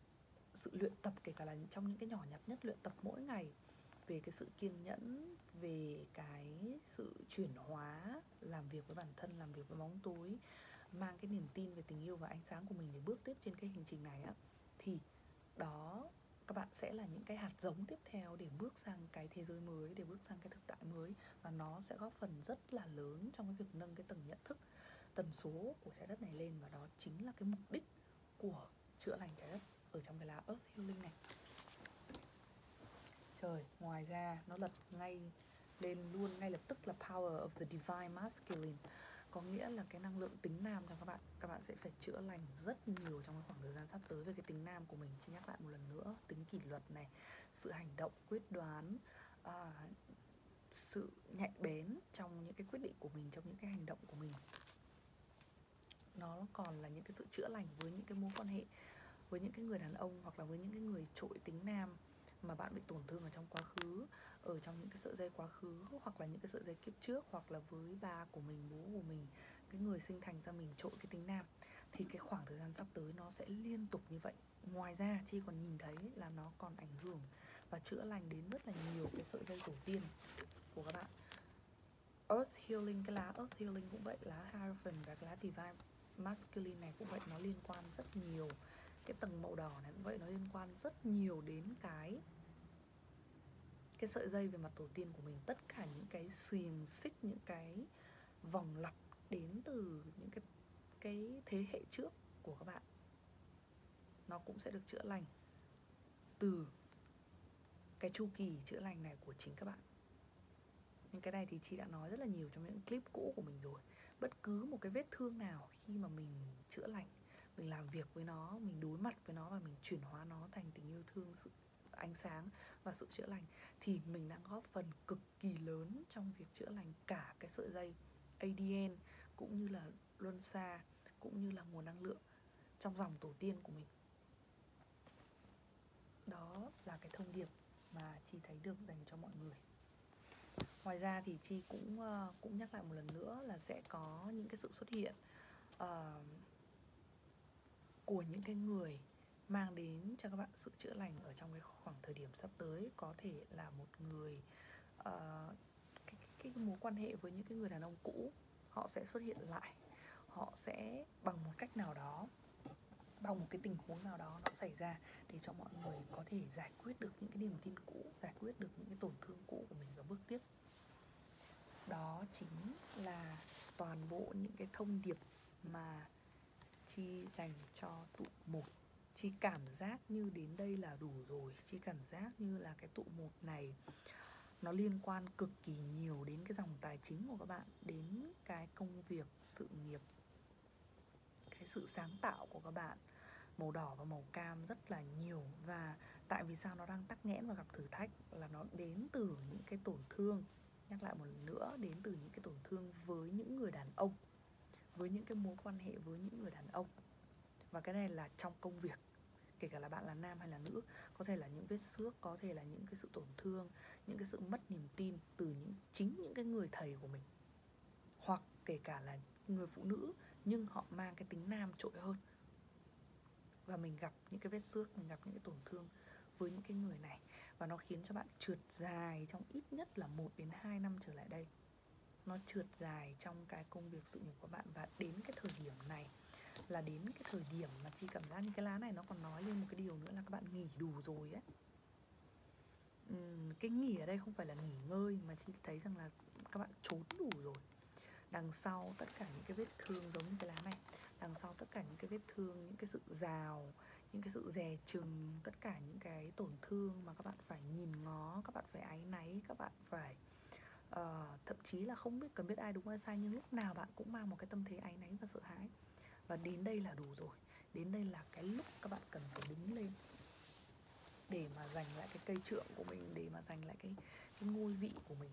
sự luyện tập, kể cả là trong những cái nhỏ nhặt nhất, luyện tập mỗi ngày về cái sự kiên nhẫn, về cái sự chuyển hóa, làm việc với bản thân, làm việc với bóng tối, mang cái niềm tin về tình yêu và ánh sáng của mình để bước tiếp trên cái hành trình này á, thì đó các bạn sẽ là những cái hạt giống tiếp theo để bước sang cái thế giới mới, để bước sang cái thực tại mới. Và nó sẽ góp phần rất là lớn trong cái việc nâng cái tầng nhận thức, tần số của trái đất này lên. Và đó chính là cái mục đích của chữa lành trái đất ở trong cái lá Earth Healing này. Trời, ngoài ra nó lật ngay lên luôn, ngay lập tức là Power of the Divine Masculine, có nghĩa là cái năng lượng tính nam cho các bạn. Các bạn sẽ phải chữa lành rất nhiều trong cái khoảng thời gian sắp tới về cái tính nam của mình. Chỉ nhắc lại một lần nữa, tính kỷ luật này, sự hành động quyết đoán, à, sự nhạy bén trong những cái quyết định của mình, trong những cái hành động của mình. Nó còn là những cái sự chữa lành với những cái mối quan hệ, với những cái người đàn ông, hoặc là với những cái người trội tính nam mà bạn bị tổn thương ở trong quá khứ, ở trong những cái sợi dây quá khứ, hoặc là những cái sợi dây kiếp trước, hoặc là với ba của mình, bố của mình, cái người sinh thành ra mình trội cái tính nam. Thì cái khoảng thời gian sắp tới nó sẽ liên tục như vậy. Ngoài ra Chi còn nhìn thấy là nó còn ảnh hưởng và chữa lành đến rất là nhiều cái sợi dây tổ tiên của các bạn. Earth Healing, cái lá Earth Healing cũng vậy, lá Hierophant và cái lá Divine Masculine này cũng vậy, nó liên quan rất nhiều. Cái tầng màu đỏ này cũng vậy, nó liên quan rất nhiều đến cái cái sợi dây về mặt tổ tiên của mình. Tất cả những cái xiềng xích, những cái vòng lặp đến từ những cái cái thế hệ trước của các bạn, nó cũng sẽ được chữa lành từ cái chu kỳ chữa lành này của chính các bạn. Nhưng cái này thì chị đã nói rất là nhiều trong những clip cũ của mình rồi. Bất cứ một cái vết thương nào khi mà mình chữa lành, mình làm việc với nó, mình đối mặt với nó và mình chuyển hóa nó thành tình yêu thương, sự ánh sáng và sự chữa lành, thì mình đang góp phần cực kỳ lớn trong việc chữa lành cả cái sợi dây a đê en, cũng như là luân xa, cũng như là nguồn năng lượng trong dòng tổ tiên của mình. Đó là cái thông điệp mà chị thấy được dành cho mọi người. Ngoài ra thì Chi cũng uh, cũng nhắc lại một lần nữa là sẽ có những cái sự xuất hiện uh, của những cái người mang đến cho các bạn sự chữa lành ở trong cái khoảng thời điểm sắp tới. Có thể là một người uh, cái, cái, cái mối quan hệ với những cái người đàn ông cũ, họ sẽ xuất hiện lại. Họ sẽ bằng một cách nào đó, bằng một cái tình huống nào đó nó xảy ra, để cho mọi người có thể giải quyết được những cái niềm tin cũ, giải quyết được những cái tổn thương cũ của mình và bước tiếp. Đó chính là toàn bộ những cái thông điệp mà Chi dành cho tụ một. Chi cảm giác như đến đây là đủ rồi. Chi cảm giác như là cái tụ một này nó liên quan cực kỳ nhiều đến cái dòng tài chính của các bạn, đến cái công việc, sự nghiệp, sự sáng tạo của các bạn. Màu đỏ và màu cam rất là nhiều. Và tại vì sao nó đang tắc nghẽn và gặp thử thách là nó đến từ những cái tổn thương, nhắc lại một lần nữa, đến từ những cái tổn thương với những người đàn ông, với những cái mối quan hệ với những người đàn ông. Và cái này là trong công việc, kể cả là bạn là nam hay là nữ. Có thể là những vết xước, có thể là những cái sự tổn thương, những cái sự mất niềm tin từ những chính những cái người thầy của mình. Hoặc kể cả là người phụ nữ nhưng họ mang cái tính nam trội hơn. Và mình gặp những cái vết xước, mình gặp những cái tổn thương với những cái người này. Và nó khiến cho bạn trượt dài trong ít nhất là một đến hai năm trở lại đây. Nó trượt dài trong cái công việc sự nghiệp của bạn. Và đến cái thời điểm này là đến cái thời điểm mà Chi cảm giác như cái lá này nó còn nói lên một cái điều nữa là các bạn nghỉ đủ rồi ấy. uhm, Cái nghỉ ở đây không phải là nghỉ ngơi, mà Chi thấy rằng là các bạn trốn đủ rồi. Đằng sau tất cả những cái vết thương giống như cái lá này, đằng sau tất cả những cái vết thương, những cái sự rào, những cái sự dè chừng, tất cả những cái tổn thương mà các bạn phải nhìn ngó, các bạn phải áy náy, các bạn phải uh, thậm chí là không biết cần biết ai đúng hay sai, nhưng lúc nào bạn cũng mang một cái tâm thế áy náy và sợ hãi. Và đến đây là đủ rồi. Đến đây là cái lúc các bạn cần phải đứng lên để mà giành lại cái cây trượng của mình, để mà giành lại cái, cái ngôi vị của mình.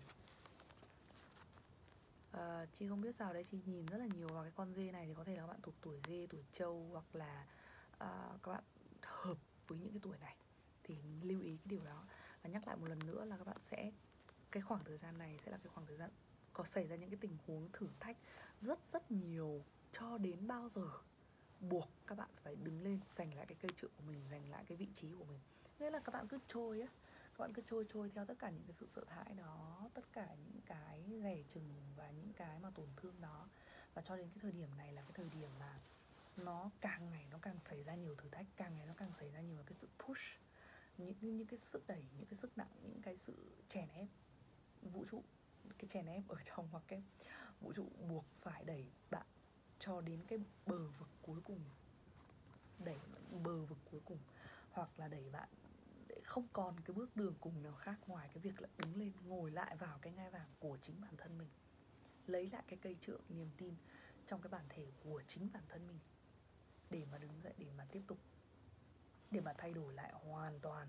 Uh, Chi không biết sao đấy, Chi nhìn rất là nhiều vào cái con dê này thì có thể là các bạn thuộc tuổi dê, tuổi trâu, hoặc là uh, các bạn hợp với những cái tuổi này thì lưu ý cái điều đó. Và nhắc lại một lần nữa là các bạn sẽ, cái khoảng thời gian này sẽ là cái khoảng thời gian có xảy ra những cái tình huống thử thách rất rất nhiều, cho đến bao giờ buộc các bạn phải đứng lên, giành lại cái cây trượng của mình, giành lại cái vị trí của mình. Nghĩa là các bạn cứ trôi á, các bạn cứ trôi trôi theo tất cả những cái sự sợ hãi đó, tất cả những cái dè chừng và những cái mà tổn thương đó. Và cho đến cái thời điểm này là cái thời điểm mà nó càng ngày nó càng xảy ra nhiều thử thách, càng ngày nó càng xảy ra nhiều cái sự push, những, những cái sức đẩy, những cái sức nặng, những cái sự chèn ép vũ trụ, cái chèn ép ở trong hoặc cái vũ trụ buộc phải đẩy bạn cho đến cái bờ vực cuối cùng, đẩy bờ vực cuối cùng, hoặc là đẩy bạn để không còn cái bước đường cùng nào khác ngoài cái việc là đứng lên, ngồi lại vào cái ngai vàng của chính bản thân mình, lấy lại cái cây trượng niềm tin trong cái bản thể của chính bản thân mình, để mà đứng dậy, để mà tiếp tục, để mà thay đổi lại hoàn toàn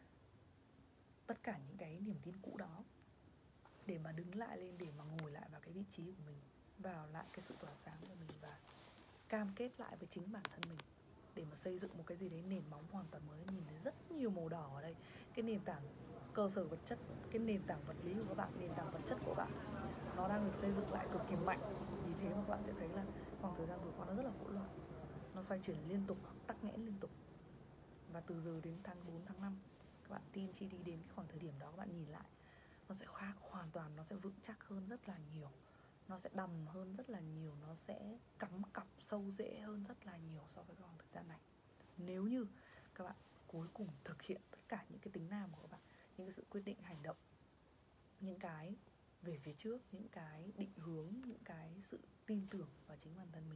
tất cả những cái niềm tin cũ đó, để mà đứng lại lên, để mà ngồi lại vào cái vị trí của mình, vào lại cái sự tỏa sáng của mình, và cam kết lại với chính bản thân mình để mà xây dựng một cái gì đấy nền móng hoàn toàn mới. Nhìn thấy rất nhiều màu đỏ ở đây. Cái nền tảng cơ sở vật chất, cái nền tảng vật lý của các bạn, nền tảng vật chất của bạn nó đang được xây dựng lại cực kỳ mạnh. Vì thế mà các bạn sẽ thấy là khoảng thời gian vừa qua nó rất là hỗn loạn, nó xoay chuyển liên tục, tắc nghẽn liên tục. Và từ giờ đến tháng bốn, tháng năm, các bạn tin Chi đi đến cái khoảng thời điểm đó, các bạn nhìn lại nó sẽ khác hoàn toàn, nó sẽ vững chắc hơn rất là nhiều, nó sẽ đầm hơn rất là nhiều, nó sẽ cắm cặp sâu rễ hơn rất là nhiều so với khoảng thời gian này. Nếu như các bạn cuối cùng thực hiện tất cả những cái tính nam của các bạn, những cái sự quyết định hành động, những cái về phía trước, những cái định hướng, những cái sự tin tưởng vào chính bản thân mình,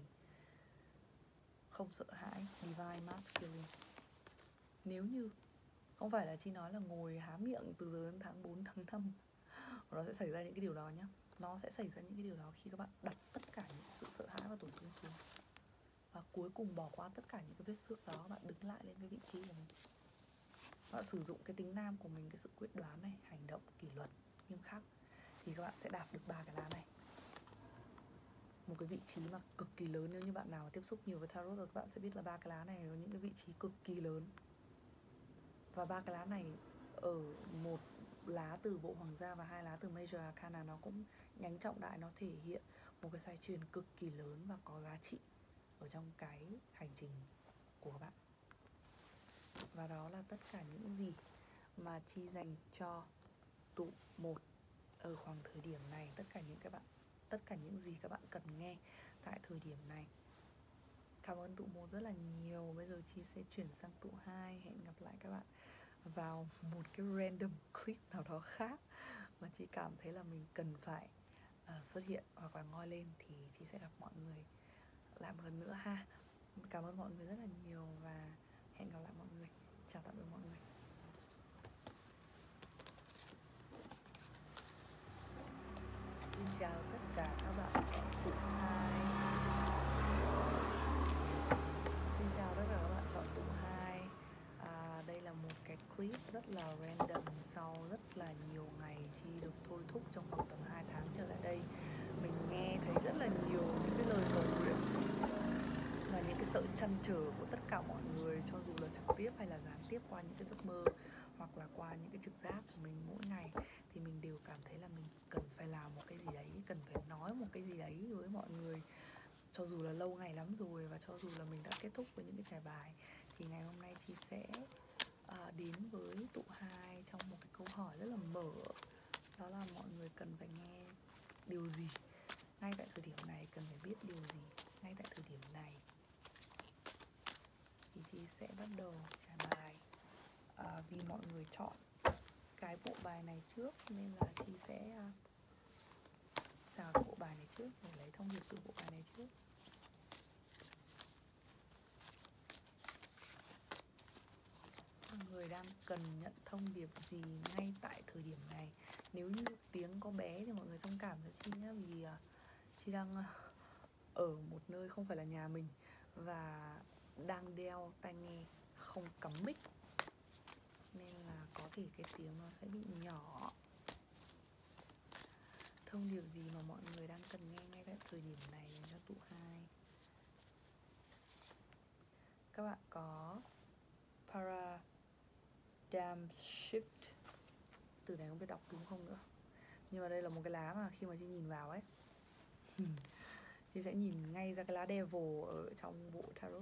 không sợ hãi, Divine Masculine. Nếu như không phải là Chi nói là ngồi há miệng từ giờ đến tháng bốn, tháng năm nó sẽ xảy ra những cái điều đó nhé. Nó sẽ xảy ra những cái điều đó khi các bạn đặt tất cả những sự sợ hãi và tổn thương xuống, và cuối cùng bỏ qua tất cả những cái vết xước đó, các bạn đứng lại lên cái vị trí của mình. Các bạn sử dụng cái tính nam của mình, cái sự quyết đoán này, hành động, kỷ luật, nghiêm khắc, thì các bạn sẽ đạt được ba cái lá này. Một cái vị trí mà cực kỳ lớn. Nếu như bạn nào tiếp xúc nhiều với tarot rồi, các bạn sẽ biết là ba cái lá này có những cái vị trí cực kỳ lớn. Và ba cái lá này ở một lá từ bộ hoàng gia và hai lá từ Major Arcana, nó cũng nhánh trọng đại, nó thể hiện một cái sai truyền cực kỳ lớn và có giá trị ở trong cái hành trình của các bạn. Và đó là tất cả những gì mà Chi dành cho tụ một ở khoảng thời điểm này. Tất cả những các bạn, tất cả những gì các bạn cần nghe tại thời điểm này. Cảm ơn tụ một rất là nhiều. Bây giờ Chi sẽ chuyển sang tụ hai. Hẹn gặp lại các bạn vào một cái random clip nào đó khác mà Chi cảm thấy là mình cần phải uh, xuất hiện hoặc là ngoi lên, thì Chi sẽ gặp mọi người lại một lần nữa ha. Cảm ơn mọi người rất là nhiều và hẹn gặp lại mọi người. Chào tạm biệt mọi người. Xin chào tất cả các bạn chọn tụ hai. clip rất là random sau rất là nhiều ngày Chi được thôi thúc trong khoảng tầm hai tháng trở lại đây. Mình nghe thấy rất là nhiều những cái lời cầu nguyện và những cái sự trăn trở của tất cả mọi người, cho dù là trực tiếp hay là gián tiếp qua những cái giấc mơ hoặc là qua những cái trực giác của mình mỗi ngày, thì mình đều cảm thấy là mình cần phải làm một cái gì đấy, cần phải nói một cái gì đấy với mọi người. Cho dù là lâu ngày lắm rồi và cho dù là mình đã kết thúc với những cái trải bài, thì ngày hôm nay Chi sẽ uh, đến với tụ hai trong một cái câu hỏi rất là mở. Đó là mọi người cần phải nghe điều gì ngay tại thời điểm này, cần phải biết điều gì ngay tại thời điểm này. Thì Chi sẽ bắt đầu trải bài. À, vì mọi người chọn cái bộ bài này trước nên là Chi sẽ uh, xào cái bộ bài này trước để lấy thông điệp từ bộ bài này trước. Mọi người đang cần nhận thông điệp gì ngay tại thời điểm này? Nếu như tiếng có bé thì mọi người thông cảm cho Chi nhé, vì uh, Chi đang uh, ở một nơi không phải là nhà mình và đang đeo tai nghe không cắm mic, nên là có thể cái tiếng nó sẽ bị nhỏ. Thông điệp gì mà mọi người đang cần nghe ngay tại thời điểm này dành cho tụ hai? Các bạn có Paradigm Shift, từ này không biết đọc đúng không nữa, nhưng mà đây là một cái lá mà khi mà Chi nhìn vào ấy Chị sẽ nhìn ngay ra cái lá Devil ở trong bộ tarot.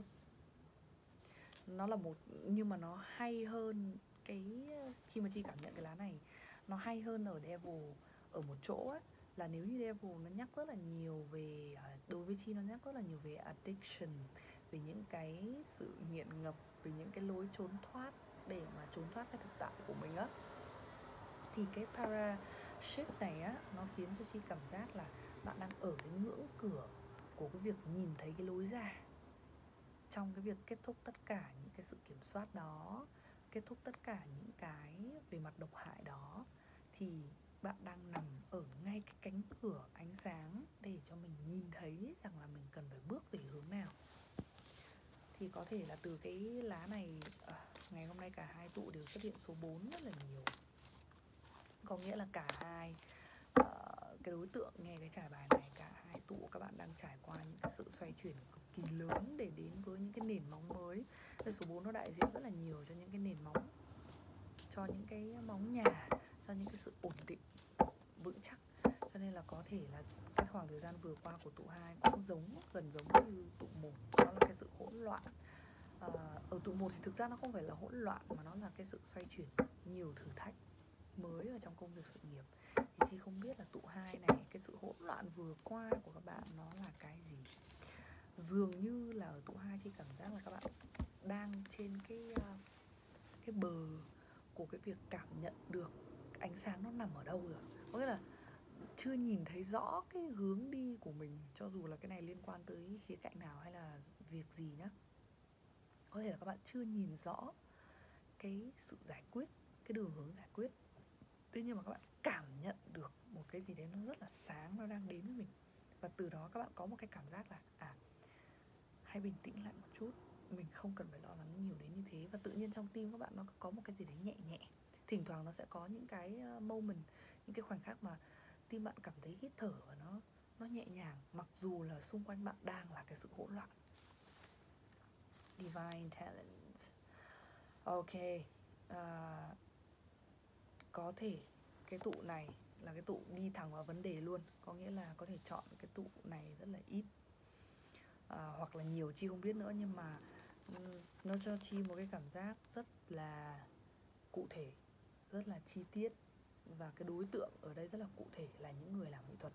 Nó là một, nhưng mà nó hay hơn cái, khi mà Chi cảm nhận cái lá này, nó hay hơn ở Devil ở một chỗ ấy, là nếu như Devil nó nhắc rất là nhiều về, đối với Chi nó nhắc rất là nhiều về addiction, về những cái sự nghiện ngập, về những cái lối trốn thoát để mà trốn thoát cái thực tại của mình á. Thì cái para shift này á, nó khiến cho Chi cảm giác là bạn đang ở cái ngưỡng cửa của cái việc nhìn thấy cái lối ra. Trong cái việc kết thúc tất cả những cái sự kiểm soát đó, kết thúc tất cả những cái về mặt độc hại đó, thì bạn đang nằm ở ngay cái cánh cửa ánh sáng để cho mình nhìn thấy rằng là mình cần phải bước về hướng nào. Thì có thể là từ cái lá này, ngày hôm nay cả hai tụ đều xuất hiện số bốn rất là nhiều. Có nghĩa là cả hai uh, cái đối tượng nghe cái trải bài này, cả hai tụ các bạn đang trải qua những cái sự xoay chuyển cực kỳ lớn để đến với những cái nền móng mới. Cái số bốn nó đại diện rất là nhiều cho những cái nền móng, cho những cái móng nhà, cho những cái sự ổn định vững chắc. Cho nên là có thể là cái khoảng thời gian vừa qua của tụ hai cũng giống, gần giống như tụ một, đó là cái sự hỗn loạn. uh, Ở tụ một thì thực ra nó không phải là hỗn loạn, mà nó là cái sự xoay chuyển, nhiều thử thách mới ở trong công việc sự nghiệp. Thì Chi không biết là tụ hai này, cái sự hỗn loạn vừa qua của các bạn nó là cái gì. Dường như là ở tụ hai Chi cảm giác là các bạn đang trên cái cái bờ của cái việc cảm nhận được ánh sáng nó nằm ở đâu rồi. Có nghĩa là chưa nhìn thấy rõ cái hướng đi của mình, cho dù là cái này liên quan tới khía cạnh nào hay là việc gì nhá. Có thể là các bạn chưa nhìn rõ cái sự giải quyết, cái đường hướng giải quyết. Tuy nhiên mà các bạn cảm nhận được một cái gì đấy nó rất là sáng, nó đang đến với mình. Và từ đó các bạn có một cái cảm giác là à, hãy bình tĩnh lại một chút, mình không cần phải lo lắng nhiều đến như thế. Và tự nhiên trong tim các bạn nó có một cái gì đấy nhẹ nhẹ. Thỉnh thoảng nó sẽ có những cái moment, những cái khoảnh khắc mà tim bạn cảm thấy hít thở và nó, nó nhẹ nhàng, mặc dù là xung quanh bạn đang là cái sự hỗn loạn. Divine Talent. Ok, à, có thể cái tụ này là cái tụ đi thẳng vào vấn đề luôn. Có nghĩa là có thể chọn cái tụ này rất là ít, à, hoặc là nhiều, Chi không biết nữa. Nhưng mà nó cho Chi một cái cảm giác rất là cụ thể, rất là chi tiết. Và cái đối tượng ở đây rất là cụ thể là những người làm nghệ thuật.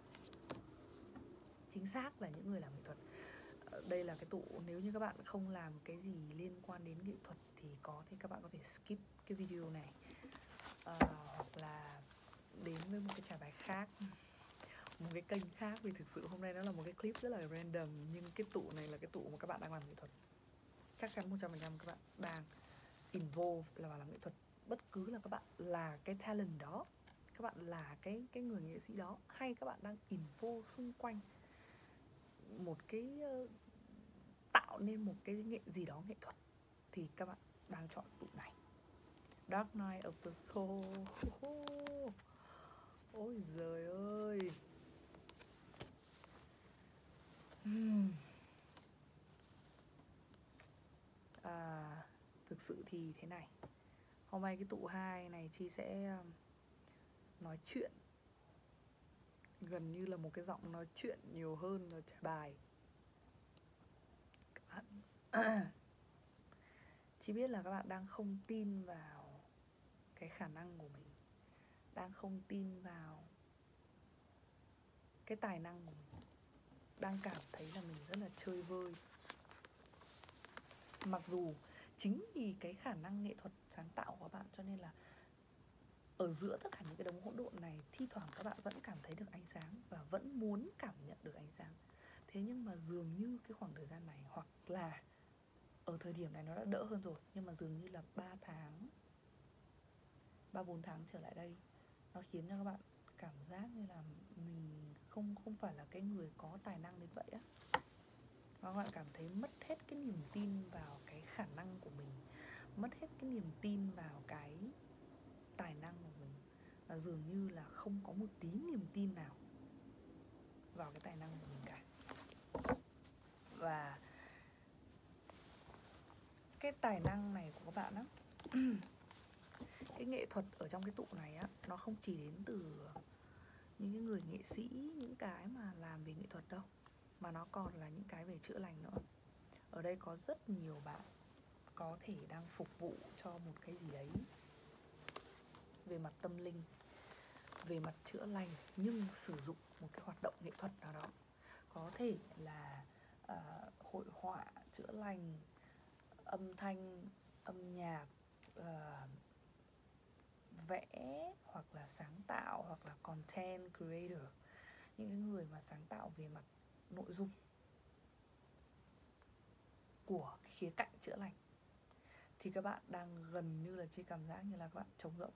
Chính xác là những người làm nghệ thuật. Đây là cái tụ, nếu như các bạn không làm cái gì liên quan đến nghệ thuật thì có thể các bạn có thể skip cái video này, à, hoặc là đến với một cái trải bài khác, một cái kênh khác. Vì thực sự hôm nay nó là một cái clip rất là random, nhưng cái tụ này là cái tụ mà các bạn đang làm nghệ thuật. Chắc chắn một trăm phần trăm các bạn đang involve là vào làm nghệ thuật. Bất cứ là các bạn là cái talent đó, các bạn là cái, cái người nghệ sĩ đó, hay các bạn đang involve xung quanh một cái, uh, tạo nên một cái nghệ gì đó nghệ thuật, thì các bạn đang chọn tụ này. Dark Knight of the Soul. Ôi giời ơi. à, Thực sự thì thế này, hôm nay cái tụ hai này Chi sẽ nói chuyện gần như là một cái giọng nói chuyện nhiều hơn là trả bài. Các bạn Chi biết là các bạn đang không tin vào cái khả năng của mình, đang không tin vào cái tài năng của mình, đang cảm thấy là mình rất là chơi vơi. Mặc dù chính vì cái khả năng nghệ thuật sáng tạo của các bạn cho nên là ở giữa tất cả những cái đống hỗn độn này, thi thoảng các bạn vẫn cảm thấy được ánh sáng và vẫn muốn cảm nhận được ánh sáng. Thế nhưng mà dường như cái khoảng thời gian này, hoặc là ở thời điểm này nó đã đỡ hơn rồi, nhưng mà dường như là ba tháng, ba bốn tháng trở lại đây, nó khiến cho các bạn cảm giác như là mình không không phải là cái người có tài năng đến vậy á. Và các bạn cảm thấy mất hết cái niềm tin vào cái khả năng của mình, mất hết cái niềm tin vào cái tài năng của mình, và dường như là không có một tí niềm tin nào vào cái tài năng của mình cả. Và cái tài năng này của các bạn á, cái nghệ thuật ở trong cái tụ này á, nó không chỉ đến từ những cái người nghệ sĩ, những cái mà làm về nghệ thuật đâu, mà nó còn là những cái về chữa lành nữa. Ở đây có rất nhiều bạn có thể đang phục vụ cho một cái gì đấy về mặt tâm linh, về mặt chữa lành, nhưng sử dụng một cái hoạt động nghệ thuật nào đó. Có thể là uh, hội họa, chữa lành, âm thanh, âm nhạc, uh, vẽ, hoặc là sáng tạo, hoặc là content creator, những cái người mà sáng tạo về mặt nội dung của khía cạnh chữa lành. Thì các bạn đang gần như là chỉ cảm giác như là các bạn trống rỗng.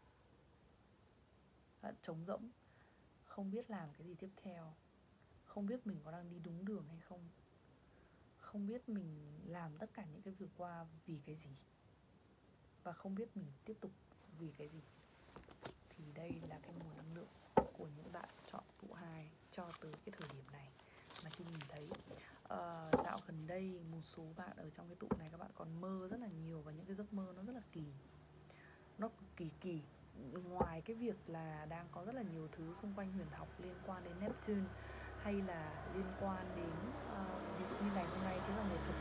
Các bạn trống rỗng, không biết làm cái gì tiếp theo, không biết mình có đang đi đúng đường hay không, không biết mình làm tất cả những cái việc qua vì cái gì, và không biết mình tiếp tục vì cái gì. Thì đây là cái nguồn năng lượng của những bạn chọn tụ hai cho tới cái thời điểm này mà Chi nhìn thấy. uh, Dạo gần đây một số bạn ở trong cái tụ này, các bạn còn mơ rất là nhiều, và những cái giấc mơ nó rất là kỳ, nó cực kỳ kỳ. Ngoài cái việc là đang có rất là nhiều thứ xung quanh huyền học liên quan đến Neptune, hay là liên quan đến uh, ví dụ như ngày hôm nay chính là nguyệt thực,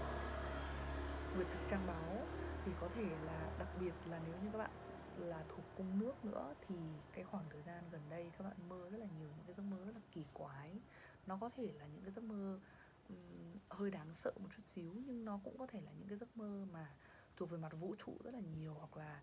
nguyệt thực trang báo, thì có thể là đặc biệt là nếu như các bạn là thuộc cung nước nữa, thì cái khoảng thời gian gần đây các bạn mơ rất là nhiều những cái giấc mơ rất là kỳ quái. Nó có thể là những cái giấc mơ um, hơi đáng sợ một chút xíu, nhưng nó cũng có thể là những cái giấc mơ mà thuộc về mặt vũ trụ rất là nhiều, hoặc là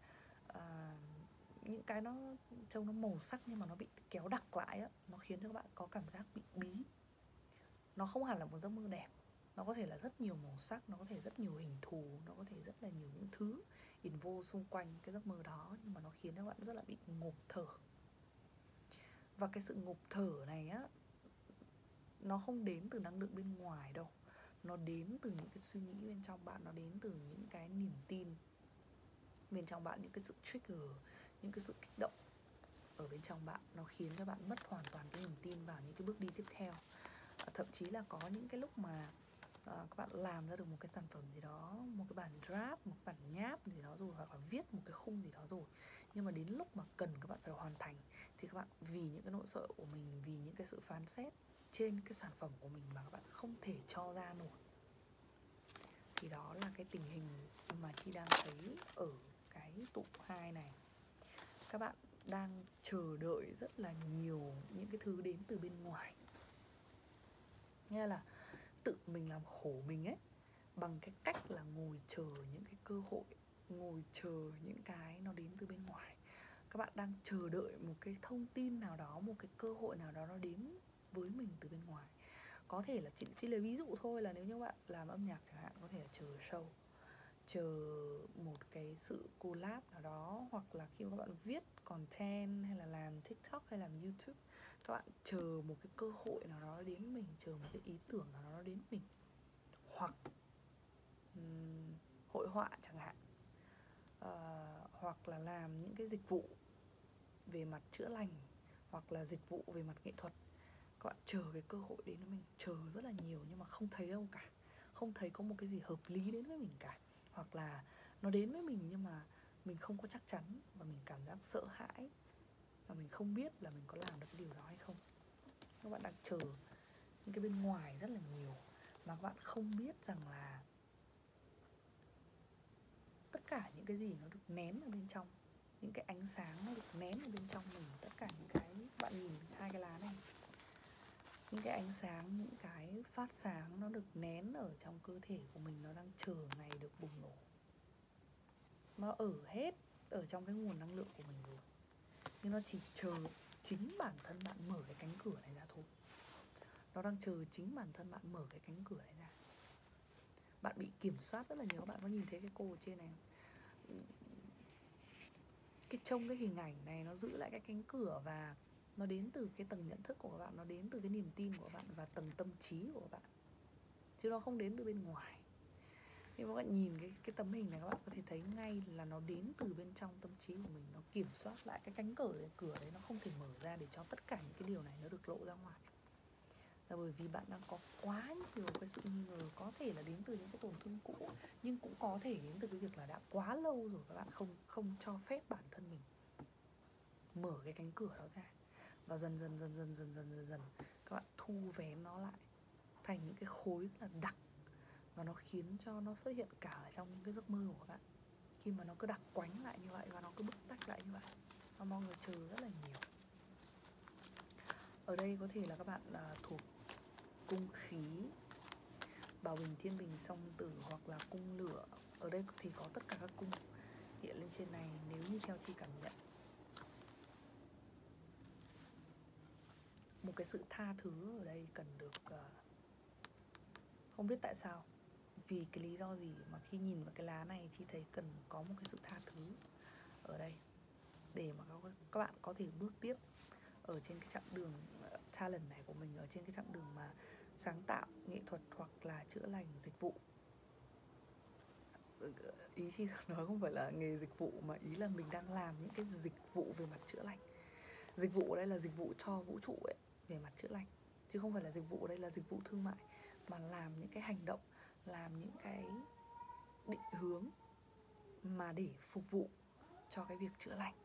uh, những cái nó trông nó màu sắc nhưng mà nó bị kéo đặc lại á, nó khiến cho các bạn có cảm giác bị bí. Nó không hẳn là một giấc mơ đẹp, nó có thể là rất nhiều màu sắc, nó có thể rất nhiều hình thù, nó có thể rất là nhiều những thứ involve xung quanh cái giấc mơ đó, nhưng mà nó khiến các bạn rất là bị ngộp thở. Và cái sự ngộp thở này á, nó không đến từ năng lượng bên ngoài đâu, nó đến từ những cái suy nghĩ bên trong bạn, nó đến từ những cái niềm tin bên trong bạn, những cái sự trigger, những cái sự kích động ở bên trong bạn, nó khiến cho bạn mất hoàn toàn cái niềm tin vào những cái bước đi tiếp theo. À, thậm chí là có những cái lúc mà à, các bạn làm ra được một cái sản phẩm gì đó, một cái bản draft, một bản nháp gì đó rồi, hoặc là viết một cái khung gì đó rồi, nhưng mà đến lúc mà cần các bạn phải hoàn thành thì các bạn vì những cái nỗi sợ của mình, vì những cái sự phán xét trên cái sản phẩm của mình mà các bạn không thể cho ra nổi. Thì đó là cái tình hình mà Chi đang thấy ở cái tụ hai này. Các bạn đang chờ đợi rất là nhiều những cái thứ đến từ bên ngoài, nghĩa là tự mình làm khổ mình ấy, bằng cái cách là ngồi chờ những cái cơ hội, ngồi chờ những cái nó đến từ bên ngoài. Các bạn đang chờ đợi một cái thông tin nào đó, một cái cơ hội nào đó nó đến với mình từ bên ngoài. Có thể là chỉ, chỉ lấy ví dụ thôi, là nếu như bạn làm âm nhạc chẳng hạn, có thể là chờ show, chờ một cái sự collab nào đó, hoặc là khi mà các bạn viết content hay là làm TikTok hay làm YouTube, các bạn chờ một cái cơ hội nào đó đến mình, chờ một cái ý tưởng nào đó đến mình. Hoặc um, hội họa chẳng hạn, uh, hoặc là làm những cái dịch vụ về mặt chữa lành, hoặc là dịch vụ về mặt nghệ thuật, các bạn chờ cái cơ hội đến với mình, chờ rất là nhiều nhưng mà không thấy đâu cả, không thấy có một cái gì hợp lý đến với mình cả, hoặc là nó đến với mình nhưng mà mình không có chắc chắn và mình cảm giác sợ hãi và mình không biết là mình có làm được cái điều đó hay không. Các bạn đang chờ những cái bên ngoài rất là nhiều mà các bạn không biết rằng là tất cả những cái gì nó được nén ở bên trong, những cái ánh sáng nó được nén ở bên trong mình. Tất cả những cái, các bạn nhìn hai cái lá này, những cái ánh sáng, những cái phát sáng nó được nén ở trong cơ thể của mình, nó đang chờ ngày được bùng nổ. Nó ở hết ở trong cái nguồn năng lượng của mình rồi, nhưng nó chỉ chờ chính bản thân bạn mở cái cánh cửa này ra thôi. Nó đang chờ chính bản thân bạn mở cái cánh cửa này ra. Bạn bị kiểm soát rất là nhiều. Các bạn có nhìn thấy cái cô ở trên này không? Cái trông cái hình ảnh này nó giữ lại cái cánh cửa, và nó đến từ cái tầng nhận thức của các bạn, nó đến từ cái niềm tin của các bạn và tầng tâm trí của các bạn, chứ nó không đến từ bên ngoài. Nếu các bạn nhìn cái, cái tấm hình này, các bạn có thể thấy ngay là nó đến từ bên trong tâm trí của mình. Nó kiểm soát lại cái cánh cửa đấy, cửa đấy nó không thể mở ra để cho tất cả những cái điều này nó được lộ ra ngoài. Là bởi vì bạn đang có quá nhiều cái sự nghi ngờ, có thể là đến từ những cái tổn thương cũ, nhưng cũng có thể đến từ cái việc là đã quá lâu rồi các bạn không không cho phép bản thân mình mở cái cánh cửa đó ra. Và dần dần dần dần dần dần dần dần các bạn thu vén nó lại thành những cái khối rất là đặc, và nó khiến cho nó xuất hiện cả ở trong những cái giấc mơ của các bạn. Khi mà nó cứ đặc quánh lại như vậy và nó cứ bứt tách lại như vậy, và mọi người chờ rất là nhiều. Ở đây có thể là các bạn uh, thuộc cung khí, Bảo Bình, Thiên Bình, Song Tử, hoặc là cung lửa. Ở đây thì có tất cả các cung hiện lên trên này nếu như theo Chi cảm nhận. Một cái sự tha thứ ở đây cần được uh, không biết tại sao, vì cái lý do gì mà khi nhìn vào cái lá này Chi thấy cần có một cái sự tha thứ ở đây để mà các bạn có thể bước tiếp ở trên cái chặng đường uh, talent này của mình, ở trên cái chặng đường mà sáng tạo, nghệ thuật hoặc là chữa lành, dịch vụ. Ý Chi nói không phải là nghề dịch vụ, mà ý là mình đang làm những cái dịch vụ về mặt chữa lành. Dịch vụ ở đây là dịch vụ cho vũ trụ ấy, về mặt chữa lành, chứ không phải là dịch vụ ở đây là dịch vụ thương mại, mà làm những cái hành động, làm những cái định hướng mà để phục vụ cho cái việc chữa lành.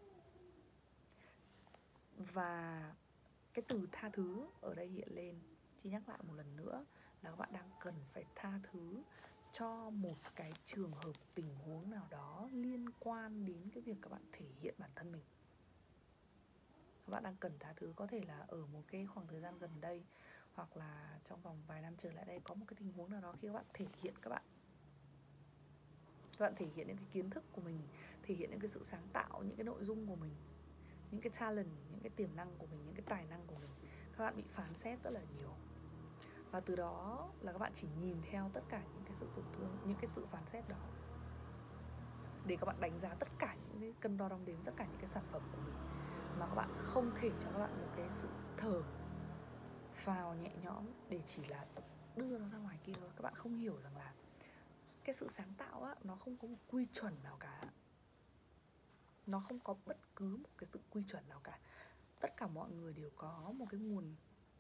Và cái từ tha thứ ở đây hiện lên, Chi nhắc lại một lần nữa là các bạn đang cần phải tha thứ cho một cái trường hợp, tình huống nào đó liên quan đến cái việc các bạn thể hiện bản thân mình. Các bạn đang cần tha thứ, có thể là ở một cái khoảng thời gian gần đây, hoặc là trong vòng vài năm trở lại đây, có một cái tình huống nào đó khi các bạn thể hiện các bạn các bạn thể hiện những cái kiến thức của mình, thể hiện những cái sự sáng tạo, những cái nội dung của mình, những cái talent, những cái tiềm năng của mình, những cái tài năng của mình, các bạn bị phán xét rất là nhiều. Và từ đó là các bạn chỉ nhìn theo tất cả những cái sự tổn thương, những cái sự phán xét đó, để các bạn đánh giá tất cả những cái cân đo đong đếm, tất cả những cái sản phẩm của mình, mà các bạn không thể cho các bạn một cái sự thở phào nhẹ nhõm để chỉ là đưa nó ra ngoài kia thôi. Các bạn không hiểu rằng là cái sự sáng tạo á, nó không có một quy chuẩn nào cả. Nó không có bất cứ một cái sự quy chuẩn nào cả. Tất cả mọi người đều có một cái nguồn,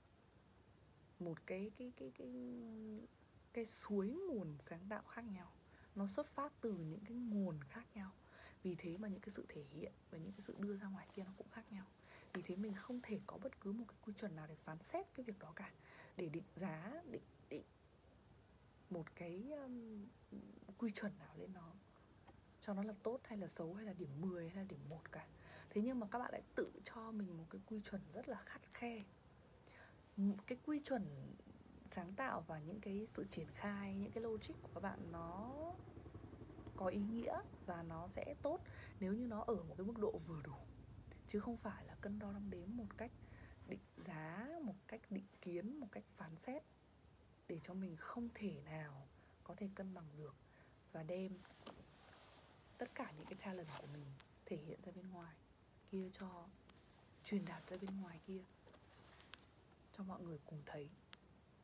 một cái cái cái cái cái suối nguồn sáng tạo khác nhau. Nó xuất phát từ những cái nguồn khác nhau. Vì thế mà những cái sự thể hiện và những cái sự đưa ra ngoài kia nó cũng khác nhau. Vì thế mình không thể có bất cứ một cái quy chuẩn nào để phán xét cái việc đó cả, để định giá, định định một cái um, quy chuẩn nào lên nó, cho nó là tốt hay là xấu, hay là điểm mười hay là điểm một cả. Thế nhưng mà các bạn lại tự cho mình một cái quy chuẩn rất là khắt khe. Cái quy chuẩn sáng tạo và những cái sự triển khai, những cái logic của các bạn nó có ý nghĩa và nó sẽ tốt nếu như nó ở một cái mức độ vừa đủ, chứ không phải là cân đo đong đếm một cách định giá, một cách định kiến, một cách phán xét, để cho mình không thể nào có thể cân bằng được và đem tất cả những cái talent của mình thể hiện ra bên ngoài kia, cho truyền đạt ra bên ngoài kia cho mọi người cùng thấy.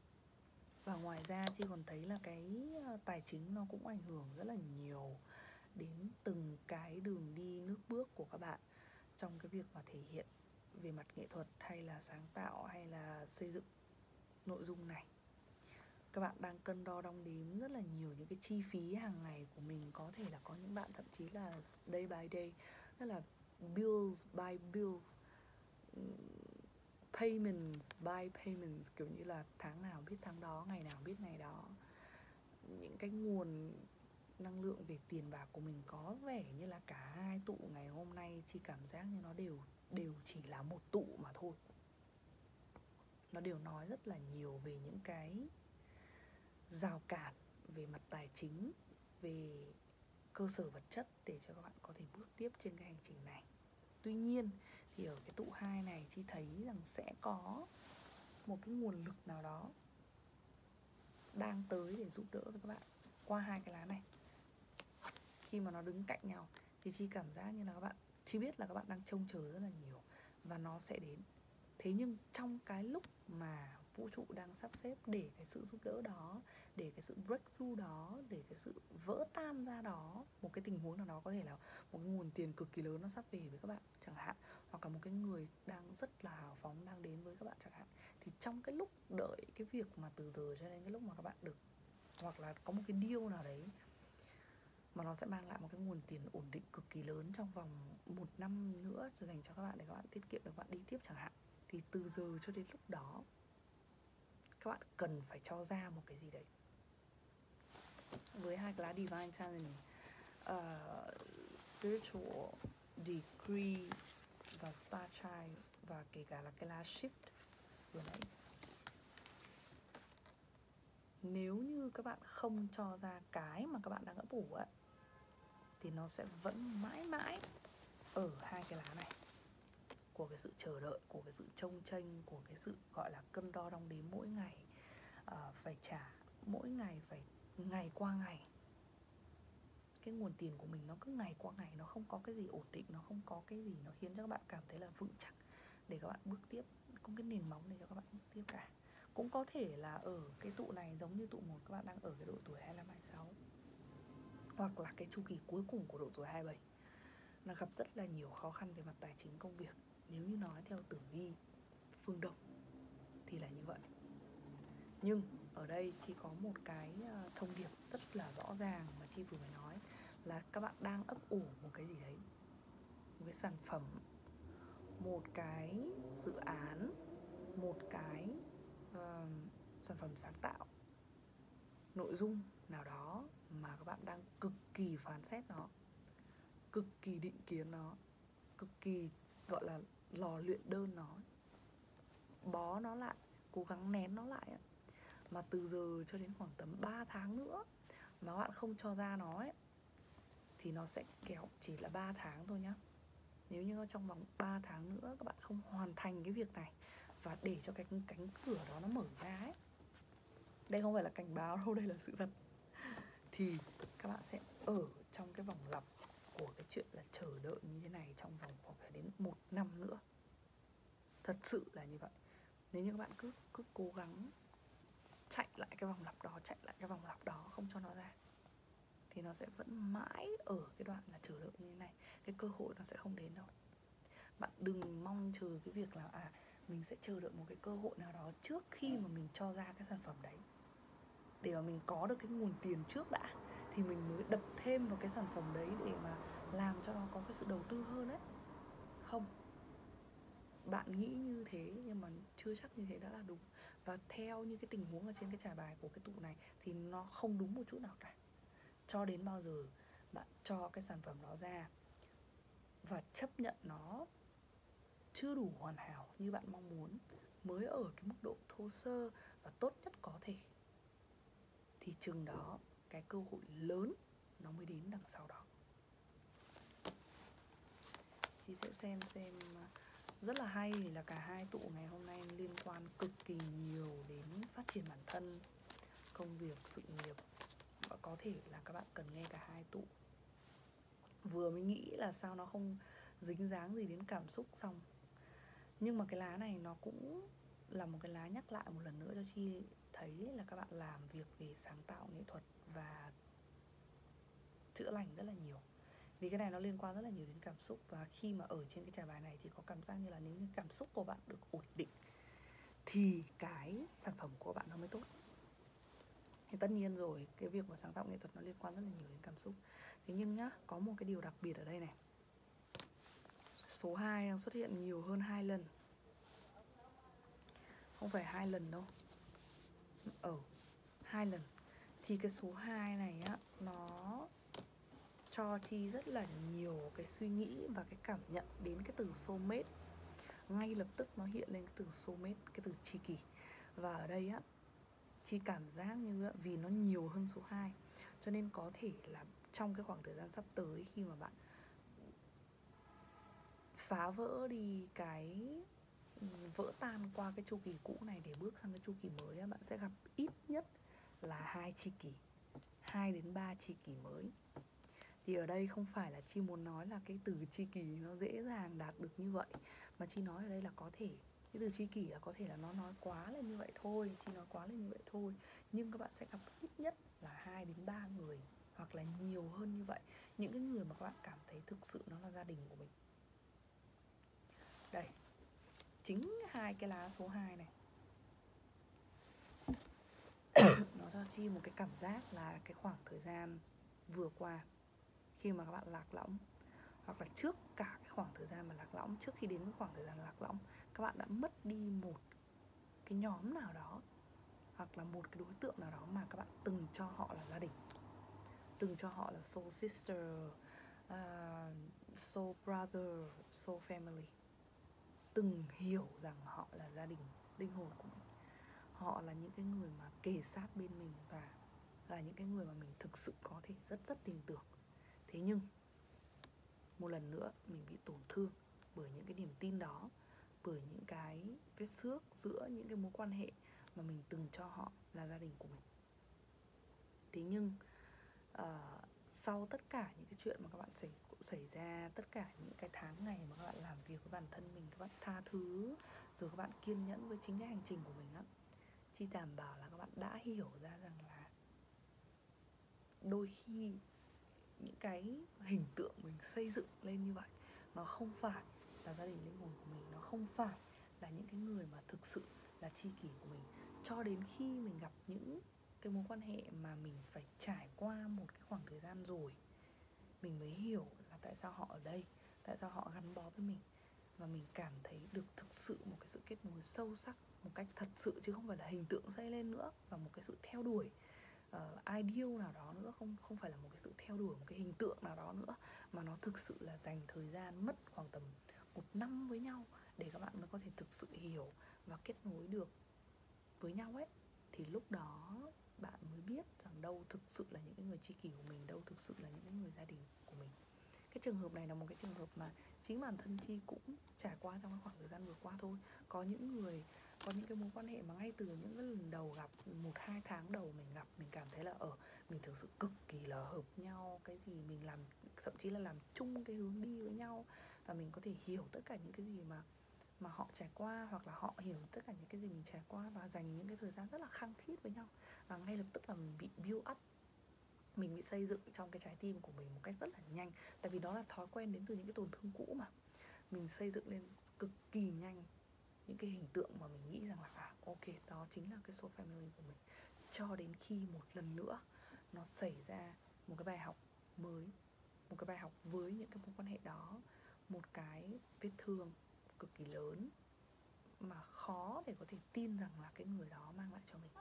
Và ngoài ra Chi còn thấy là cái tài chính nó cũng ảnh hưởng rất là nhiều đến từng cái đường đi nước bước của các bạn trong cái việc mà thể hiện về mặt nghệ thuật hay là sáng tạo hay là xây dựng nội dung này. Các bạn đang cân đo đong đếm rất là nhiều những cái chi phí hàng ngày của mình. Có thể là có những bạn thậm chí là day by day, tức là bills by bills, payments by payments, kiểu như là tháng nào biết tháng đó, ngày nào biết ngày đó. Những cái nguồn năng lượng về tiền bạc của mình có vẻ như là cả hai tụ ngày hôm nay chỉ cảm giác như nó đều đều chỉ là một tụ mà thôi. Nó đều nói rất là nhiều về những cái rào cản về mặt tài chính, về cơ sở vật chất để cho các bạn có thể bước tiếp trên cái hành trình này. Tuy nhiên thì ở cái tụ hai này Chi thấy rằng sẽ có một cái nguồn lực nào đó đang tới để giúp đỡ với các bạn qua hai cái lá này. Khi mà nó đứng cạnh nhau thì Chi cảm giác như là các bạn, Chi biết là các bạn đang trông chờ rất là nhiều và nó sẽ đến. Thế nhưng trong cái lúc mà vũ trụ đang sắp xếp để cái sự giúp đỡ đó, để cái sự breakthrough đó, để cái sự vỡ tan ra đó, một cái tình huống nào đó, có thể là một cái nguồn tiền cực kỳ lớn nó sắp về với các bạn chẳng hạn, hoặc là một cái người đang rất là hào phóng đang đến với các bạn chẳng hạn, thì trong cái lúc đợi cái việc mà từ giờ cho đến cái lúc mà các bạn được, hoặc là có một cái deal nào đấy mà nó sẽ mang lại một cái nguồn tiền ổn định cực kỳ lớn trong vòng một năm nữa dành cho các bạn để các bạn tiết kiệm được các bạn đi tiếp chẳng hạn, thì từ giờ cho đến lúc đó các bạn cần phải cho ra một cái gì đấy. Với hai cái lá Divine Talent, uh, Spiritual Decree và Star Child, và kể cả là cái lá Shift vừa nãy, nếu như các bạn không cho ra cái mà các bạn đang ấp ủ ấy, thì nó sẽ vẫn mãi mãi ở hai cái lá này, của cái sự chờ đợi, của cái sự trông tranh, của cái sự gọi là cân đo đong đếm mỗi ngày, uh, phải trả mỗi ngày, phải ngày qua ngày. Cái nguồn tiền của mình nó cứ ngày qua ngày, nó không có cái gì ổn định, nó không có cái gì nó khiến cho các bạn cảm thấy là vững chắc để các bạn bước tiếp, không cái nền móng để cho các bạn bước tiếp cả. Cũng có thể là ở cái tụ này giống như tụ một, các bạn đang ở cái độ tuổi hai mươi lăm hai mươi sáu, hoặc là cái chu kỳ cuối cùng của độ tuổi hai mươi bảy, nó gặp rất là nhiều khó khăn về mặt tài chính công việc. Nếu như nói theo tử vi phương Đông thì là như vậy. Nhưng ở đây Chi có một cái thông điệp rất là rõ ràng mà Chi vừa mới nói, là các bạn đang ấp ủ một cái gì đấy, một cái sản phẩm, một cái dự án, một cái uh, sản phẩm sáng tạo, nội dung nào đó mà các bạn đang cực kỳ phán xét nó, cực kỳ định kiến nó, cực kỳ gọi là lò luyện đơn nó, bó nó lại, cố gắng nén nó lại ấy. Mà từ giờ cho đến khoảng tầm ba tháng nữa mà các bạn không cho ra nó ấy, thì nó sẽ kéo chỉ là ba tháng thôi nhá. Nếu như trong vòng ba tháng nữa các bạn không hoàn thành cái việc này và để cho cái cánh cửa đó nó mở ra ấy, đây không phải là cảnh báo đâu, đây là sự thật, thì các bạn sẽ ở trong cái vòng lặp của cái chuyện là chờ đợi như thế này trong vòng khoảng phải đến một năm nữa. Thật sự là như vậy. Nếu như các bạn cứ, cứ cố gắng chạy lại cái vòng lặp đó, chạy lại cái vòng lặp đó, không cho nó ra, thì nó sẽ vẫn mãi ở cái đoạn là chờ đợi như thế này. Cái cơ hội nó sẽ không đến đâu. Bạn đừng mong chờ cái việc là à mình sẽ chờ đợi một cái cơ hội nào đó trước khi mà mình cho ra cái sản phẩm đấy, để mà mình có được cái nguồn tiền trước đã, thì mình mới đập thêm vào cái sản phẩm đấy để mà làm cho nó có cái sự đầu tư hơn ấy. Không, bạn nghĩ như thế nhưng mà chưa chắc như thế đã là đúng. Và theo như cái tình huống ở trên cái trải bài của cái tụ này thì nó không đúng một chút nào cả. Cho đến bao giờ bạn cho cái sản phẩm đó ra và chấp nhận nó chưa đủ hoàn hảo như bạn mong muốn, mới ở cái mức độ thô sơ và tốt nhất có thể, thì chừng đó cái cơ hội lớn nó mới đến đằng sau đó. Chị sẽ xem xem rất là hay là cả hai tụ ngày hôm nay liên quan cực kỳ nhiều đến phát triển bản thân, công việc, sự nghiệp. Và có thể là các bạn cần nghe cả hai tụ. Vừa mới nghĩ là sao nó không dính dáng gì đến cảm xúc xong, nhưng mà cái lá này nó cũng là một cái lá nhắc lại một lần nữa cho Chi thấy là các bạn làm việc về sáng tạo nghệ thuật và chữa lành rất là nhiều. Vì cái này nó liên quan rất là nhiều đến cảm xúc. Và khi mà ở trên cái trải bài này thì có cảm giác như là nếu như cảm xúc của bạn được ổn định thì cái sản phẩm của bạn nó mới tốt. Thì tất nhiên rồi, cái việc mà sáng tạo nghệ thuật nó liên quan rất là nhiều đến cảm xúc. Thế nhưng nhá, có một cái điều đặc biệt ở đây này. Số hai đang xuất hiện nhiều hơn hai lần. Không phải hai lần đâu. Ở hai lần. Thì cái số hai này á, nó cho Chi rất là nhiều cái suy nghĩ và cái cảm nhận đến cái từ soulmate. Ngay lập tức nó hiện lên cái từ soulmate, cái từ tri kỷ. Và ở đây á, Chi cảm giác như vì nó nhiều hơn số hai, cho nên có thể là trong cái khoảng thời gian sắp tới, khi mà bạn phá vỡ đi cái vỡ tan qua cái chu kỳ cũ này để bước sang cái chu kỳ mới, bạn sẽ gặp ít nhất là hai tri kỷ, hai đến ba tri kỷ mới. Thì ở đây không phải là Chi muốn nói là cái từ tri kỷ nó dễ dàng đạt được như vậy, mà Chi nói ở đây là có thể cái từ tri kỷ là có thể là nó nói quá là như vậy thôi, Chi nói quá là như vậy thôi. Nhưng các bạn sẽ gặp ít nhất là hai đến ba người, hoặc là nhiều hơn như vậy, những cái người mà các bạn cảm thấy thực sự nó là gia đình của mình. Đây, chính hai cái lá số hai này nó cho Chi một cái cảm giác là cái khoảng thời gian vừa qua, khi mà các bạn lạc lõng, hoặc là trước cả cái khoảng thời gian mà lạc lõng, trước khi đến cái khoảng thời gian lạc lõng, các bạn đã mất đi một cái nhóm nào đó, hoặc là một cái đối tượng nào đó mà các bạn từng cho họ là gia đình, từng cho họ là soul sister, uh, soul brother, soul family, từng hiểu rằng họ là gia đình linh hồn của mình. Họ là những cái người mà kề sát bên mình, và là những cái người mà mình thực sự có thể rất rất tin tưởng. Thế nhưng một lần nữa mình bị tổn thương bởi những cái niềm tin đó, bởi những cái vết xước giữa những cái mối quan hệ mà mình từng cho họ là gia đình của mình. Thế nhưng uh, sau tất cả những cái chuyện mà các bạn xảy, xảy ra, tất cả những cái tháng ngày mà các bạn làm việc với bản thân mình, các bạn tha thứ, rồi các bạn kiên nhẫn với chính cái hành trình của mình á, Chi đảm bảo là các bạn đã hiểu ra rằng là đôi khi những cái hình tượng mình xây dựng lên như vậy, nó không phải là gia đình linh hồn của mình, nó không phải là những cái người mà thực sự là tri kỷ của mình. Cho đến khi mình gặp những cái mối quan hệ mà mình phải trải qua một cái khoảng thời gian rồi, mình mới hiểu là tại sao họ ở đây, tại sao họ gắn bó với mình, và mình cảm thấy được thực sự một cái sự kết nối sâu sắc một cách thật sự, chứ không phải là hình tượng xây lên nữa, và một cái sự theo đuổi uh, ideal nào đó nữa, không không phải là một cái sự theo đuổi một cái hình tượng nào đó nữa, mà nó thực sự là dành thời gian mất khoảng tầm một năm với nhau để các bạn mới có thể thực sự hiểu và kết nối được với nhau ấy. Thì lúc đó bạn mới biết rằng đâu thực sự là những cái người tri kỷ của mình, đâu thực sự là những cái người gia đình của mình. Cái trường hợp này là một cái trường hợp mà chính bản thân Chi cũng trải qua trong cái khoảng thời gian vừa qua thôi. Có những người, có những cái mối quan hệ mà ngay từ những cái lần đầu gặp, một hai tháng đầu mình gặp, mình cảm thấy là ở mình thực sự cực kỳ là hợp nhau, cái gì mình làm, thậm chí là làm chung cái hướng đi với nhau, và mình có thể hiểu tất cả những cái gì mà mà họ trải qua, hoặc là họ hiểu tất cả những cái gì mình trải qua, và dành những cái thời gian rất là khăng khít với nhau. Và ngay lập tức là mình bị build up, mình bị xây dựng trong cái trái tim của mình một cách rất là nhanh. Tại vì đó là thói quen đến từ những cái tổn thương cũ mà. Mình xây dựng lên cực kỳ nhanh những cái hình tượng mà mình nghĩ rằng là à, ok, đó chính là cái soul family của mình. Cho đến khi một lần nữa nó xảy ra một cái bài học mới, một cái bài học với những cái mối quan hệ đó, một cái vết thương cực kỳ lớn mà khó để có thể tin rằng là cái người đó mang lại cho mình.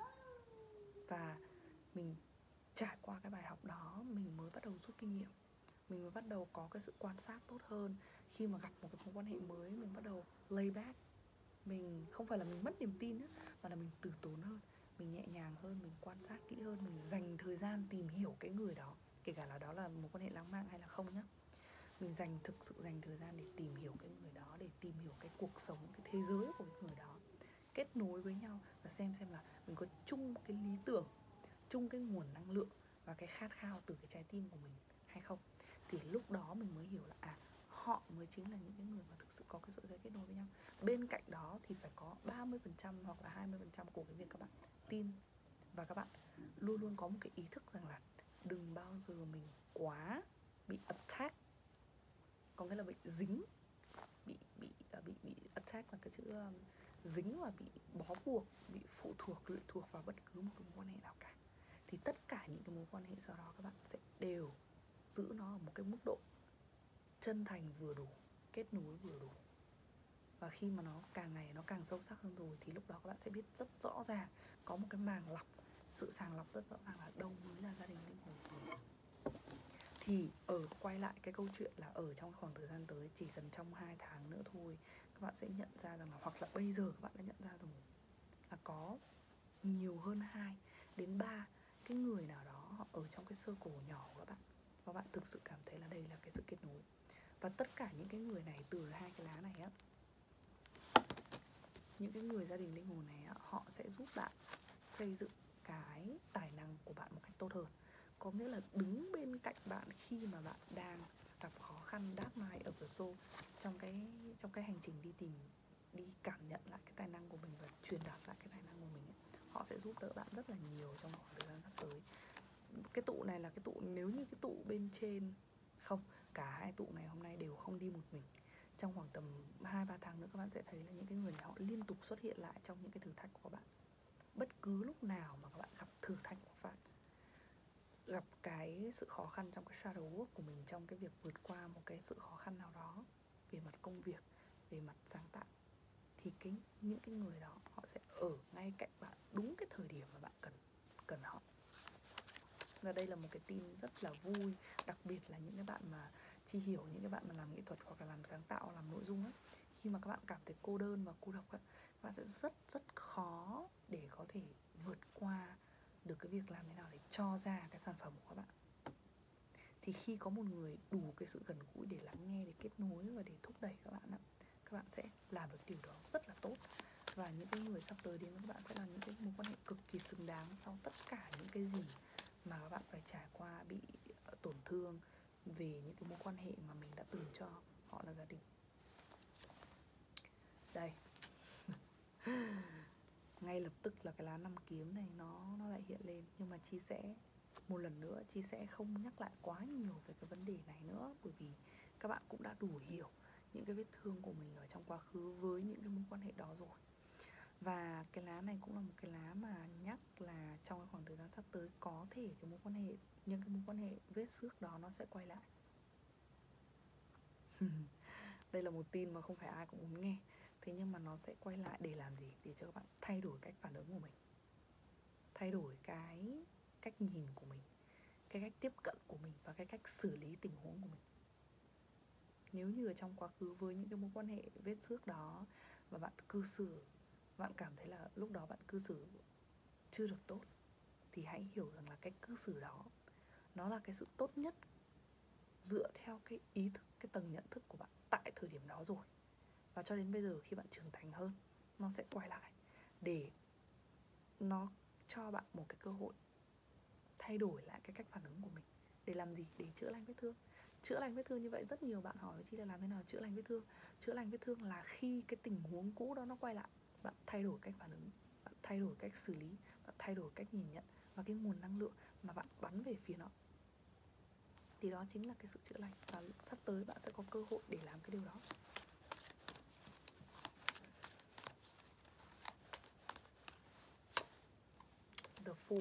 Và mình trải qua cái bài học đó, mình mới bắt đầu rút kinh nghiệm, mình mới bắt đầu có cái sự quan sát tốt hơn. Khi mà gặp một cái mối quan hệ mới, mình bắt đầu lay back. Mình không phải là mình mất niềm tin nữa, mà là mình từ tốn hơn, mình nhẹ nhàng hơn, mình quan sát kỹ hơn, mình dành thời gian tìm hiểu cái người đó, kể cả là đó là một quan hệ lãng mạn hay là không nhá. Mình dành thực sự dành thời gian để tìm hiểu cái người đó, để tìm hiểu cái cuộc sống, cái thế giới của cái người đó, kết nối với nhau và xem xem là mình có chung cái lý tưởng, chung cái nguồn năng lượng và cái khát khao từ cái trái tim của mình hay không. Thì lúc đó mình mới hiểu là à, họ mới chính là những cái người mà thực sự có cái sợi dây kết nối với nhau. Bên cạnh đó thì phải có ba mươi phần trăm hoặc là hai mươi phần trăm của cái việc các bạn tin, và các bạn luôn luôn có một cái ý thức rằng là đừng bao giờ mình quá bị attack, có nghĩa là bị dính, bị bị bị bị attack là cái chữ um, dính và bị bó buộc, bị phụ thuộc, lệ thuộc vào bất cứ một cái mối quan hệ nào cả. Thì tất cả những cái mối quan hệ sau đó các bạn sẽ đều giữ nó ở một cái mức độ chân thành vừa đủ, kết nối vừa đủ. Và khi mà nó càng ngày nó càng sâu sắc hơn rồi thì lúc đó các bạn sẽ biết rất rõ ràng, có một cái màng lọc, sự sàng lọc rất rõ ràng là đâu mới là gia đình linh hồn của mình. Thì ở quay lại cái câu chuyện là ở trong khoảng thời gian tới, chỉ cần trong hai tháng nữa thôi, các bạn sẽ nhận ra rằng là, hoặc là bây giờ các bạn đã nhận ra rồi, là có nhiều hơn hai đến ba cái người nào đó họ ở trong cái circle nhỏ của các bạn, và bạn thực sự cảm thấy là đây là cái sự kết nối. Và tất cả những cái người này, từ hai cái lá này á, những cái người gia đình linh hồn này á, họ sẽ giúp bạn xây dựng cái tài năng của bạn một cách tốt hơn. Có nghĩa là đứng bên cạnh bạn khi mà bạn đang gặp khó khăn, dark night of the soul, trong cái trong cái hành trình đi tìm, đi cảm nhận lại cái tài năng của mình và truyền đạt lại cái tài năng của mình ấy. Họ sẽ giúp đỡ bạn rất là nhiều trong khoảng thời gian sắp tới. Cái tụ này là cái tụ, nếu như cái tụ bên trên, không, cả hai tụ này hôm nay đều không đi một mình. Trong khoảng tầm hai ba tháng nữa các bạn sẽ thấy là những cái người này họ liên tục xuất hiện lại trong những cái thử thách của các bạn. Bất cứ lúc nào mà các bạn gặp thử thách của phát, gặp cái sự khó khăn trong cái shadow work của mình, trong cái việc vượt qua một cái sự khó khăn nào đó về mặt công việc, về mặt sáng tạo, thì cái, những cái người đó họ sẽ ở ngay cạnh bạn đúng cái thời điểm mà bạn cần cần họ. Và đây là một cái tin rất là vui, đặc biệt là những cái bạn mà Chi hiểu, những cái bạn mà làm nghệ thuật hoặc là làm sáng tạo, làm nội dung ấy, khi mà các bạn cảm thấy cô đơn và cô độc ấy, các bạn sẽ rất rất khó để có thể vượt qua được cái việc làm thế nào để cho ra cái sản phẩm của các bạn. Thì khi có một người đủ cái sự gần gũi để lắng nghe, để kết nối và để thúc đẩy các bạn ấy, các bạn sẽ làm được điều đó rất là tốt. Và những cái người sắp tới đến với các bạn sẽ là những cái mối quan hệ cực kỳ xứng đáng sau tất cả những cái gì mà các bạn phải trải qua, bị tổn thương về những cái mối quan hệ mà mình đã từng cho họ là gia đình. Đây ngay lập tức là cái lá năm kiếm này nó, nó lại hiện lên. Nhưng mà Chi sẽ một lần nữa, Chi sẽ không nhắc lại quá nhiều về cái vấn đề này nữa, bởi vì các bạn cũng đã đủ hiểu những cái vết thương của mình ở trong quá khứ với những cái mối quan hệ đó rồi. Và cái lá này cũng là một cái lá mà nhắc là trong cái khoảng thời gian sắp tới có thể cái mối quan hệ, những cái mối quan hệ vết xước đó nó sẽ quay lại. Đây là một tin mà không phải ai cũng muốn nghe. Thế nhưng mà nó sẽ quay lại để làm gì? Để cho các bạn thay đổi cách phản ứng của mình, thay đổi cái cách nhìn của mình, cái cách tiếp cận của mình và cái cách xử lý tình huống của mình. Nếu như ở trong quá khứ với những cái mối quan hệ vết xước đó và bạn cư xử, bạn cảm thấy là lúc đó bạn cư xử chưa được tốt, thì hãy hiểu rằng là cái cư xử đó nó là cái sự tốt nhất dựa theo cái ý thức, cái tầng nhận thức của bạn tại thời điểm đó rồi. Và cho đến bây giờ khi bạn trưởng thành hơn, nó sẽ quay lại để nó cho bạn một cái cơ hội thay đổi lại cái cách phản ứng của mình. Để làm gì? Để chữa lành vết thương. Chữa lành vết thương như vậy, rất nhiều bạn hỏi Chi là làm thế nào chữa lành vết thương. Chữa lành vết thương là khi cái tình huống cũ đó nó quay lại, bạn thay đổi cách phản ứng, bạn thay đổi cách xử lý, bạn thay đổi cách nhìn nhận và cái nguồn năng lượng mà bạn bắn về phía nó. Thì đó chính là cái sự chữa lành. Và sắp tới bạn sẽ có cơ hội để làm cái điều đó. The Fool.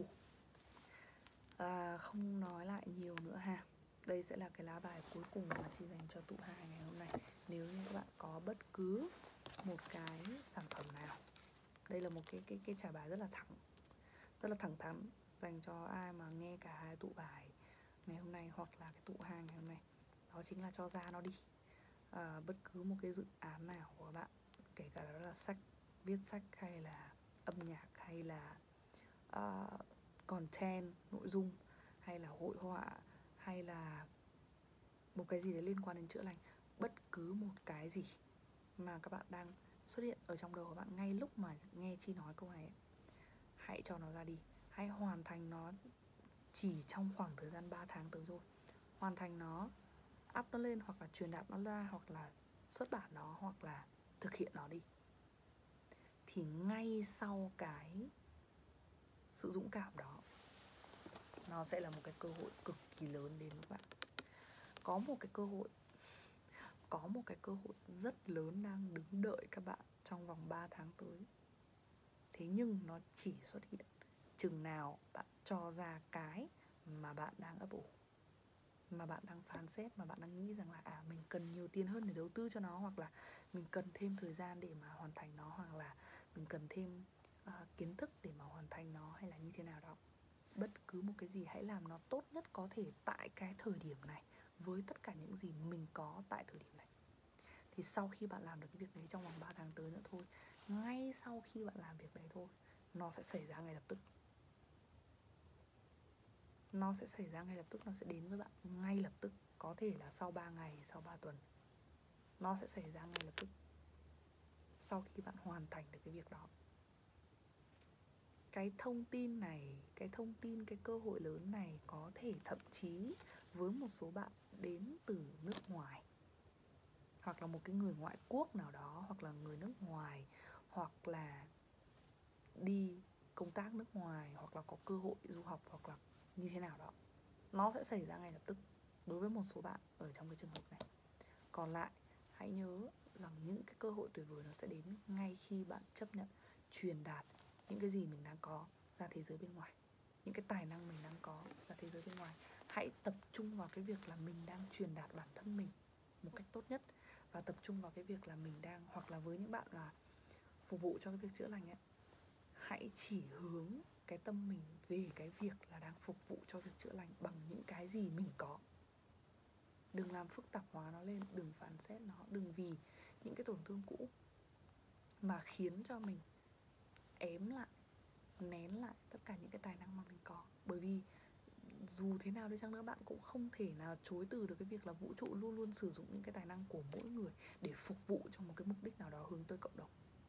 À, không nói lại nhiều nữa ha. Đây sẽ là cái lá bài cuối cùng mà Chi dành cho tụ hai ngày hôm nay. Nếu như các bạn có bất cứ một cái sản phẩm nào, đây là một cái cái cái trải bài rất là thẳng, rất là thẳng thắn dành cho ai mà nghe cả hai tụ bài ngày hôm nay hoặc là cái tụ hai ngày hôm nay. Đó chính là cho ra nó đi. À, bất cứ một cái dự án nào của các bạn, kể cả đó là sách, viết sách hay là âm nhạc hay là uh, content, nội dung, hay là hội họa, hay là một cái gì đấy liên quan đến chữa lành, bất cứ một cái gì mà các bạn đang xuất hiện ở trong đầu của bạn ngay lúc mà nghe Chi nói câu này ấy, hãy cho nó ra đi. Hãy hoàn thành nó chỉ trong khoảng thời gian ba tháng tới thôi. Hoàn thành nó, up nó lên, hoặc là truyền đạt nó ra, hoặc là xuất bản nó, hoặc là thực hiện nó đi. Thì ngay sau cái sự dũng cảm đó, nó sẽ là một cái cơ hội cực kỳ lớn đến với bạn. Có một cái cơ hội Có một cái cơ hội rất lớn đang đứng đợi các bạn trong vòng ba tháng tới. Thế nhưng nó chỉ xuất hiện chừng nào bạn cho ra cái mà bạn đang ấp ủ, mà bạn đang phán xét, mà bạn đang nghĩ rằng là à mình cần nhiều tiền hơn để đầu tư cho nó, hoặc là mình cần thêm thời gian để mà hoàn thành nó, hoặc là mình cần thêm uh, kiến thức để mà hoàn thành nó, hay là như thế nào đó. Bất cứ một cái gì hãy làm nó tốt nhất có thể tại cái thời điểm này, với tất cả những gì mình có tại thời điểm này. Thì sau khi bạn làm được cái việc đấy trong vòng ba tháng tới nữa thôi, ngay sau khi bạn làm việc đấy thôi, nó sẽ xảy ra ngay lập tức. Nó sẽ xảy ra ngay lập tức, nó sẽ đến với bạn ngay lập tức. Có thể là sau ba ngày, sau ba tuần. Nó sẽ xảy ra ngay lập tức sau khi bạn hoàn thành được cái việc đó. Cái thông tin này, cái thông tin, cái cơ hội lớn này có thể thậm chí với một số bạn đến từ nước ngoài, hoặc là một cái người ngoại quốc nào đó, hoặc là người nước ngoài, hoặc là đi công tác nước ngoài, hoặc là có cơ hội du học, hoặc là như thế nào đó. Nó sẽ xảy ra ngay lập tức đối với một số bạn ở trong cái trường hợp này. Còn lại, hãy nhớ rằng những cái cơ hội tuyệt vời nó sẽ đến ngay khi bạn chấp nhận truyền đạt những cái gì mình đang có ra thế giới bên ngoài, những cái tài năng mình đang có ra thế giới bên ngoài. Hãy tập trung vào cái việc là mình đang truyền đạt bản thân mình một cách tốt nhất, và tập trung vào cái việc là mình đang, hoặc là với những bạn là phục vụ cho cái việc chữa lành ấy, hãy chỉ hướng cái tâm mình về cái việc là đang phục vụ cho việc chữa lành bằng những cái gì mình có. Đừng làm phức tạp hóa nó lên, đừng phán xét nó, đừng vì những cái tổn thương cũ mà khiến cho mình ém lại, nén lại tất cả những cái tài năng mà mình có. Bởi vì dù thế nào đi chăng nữa, bạn cũng không thể nào chối từ được cái việc là vũ trụ luôn luôn sử dụng những cái tài năng của mỗi người để phục vụ cho một cái mục đích nào đó hướng tới cộng đồng.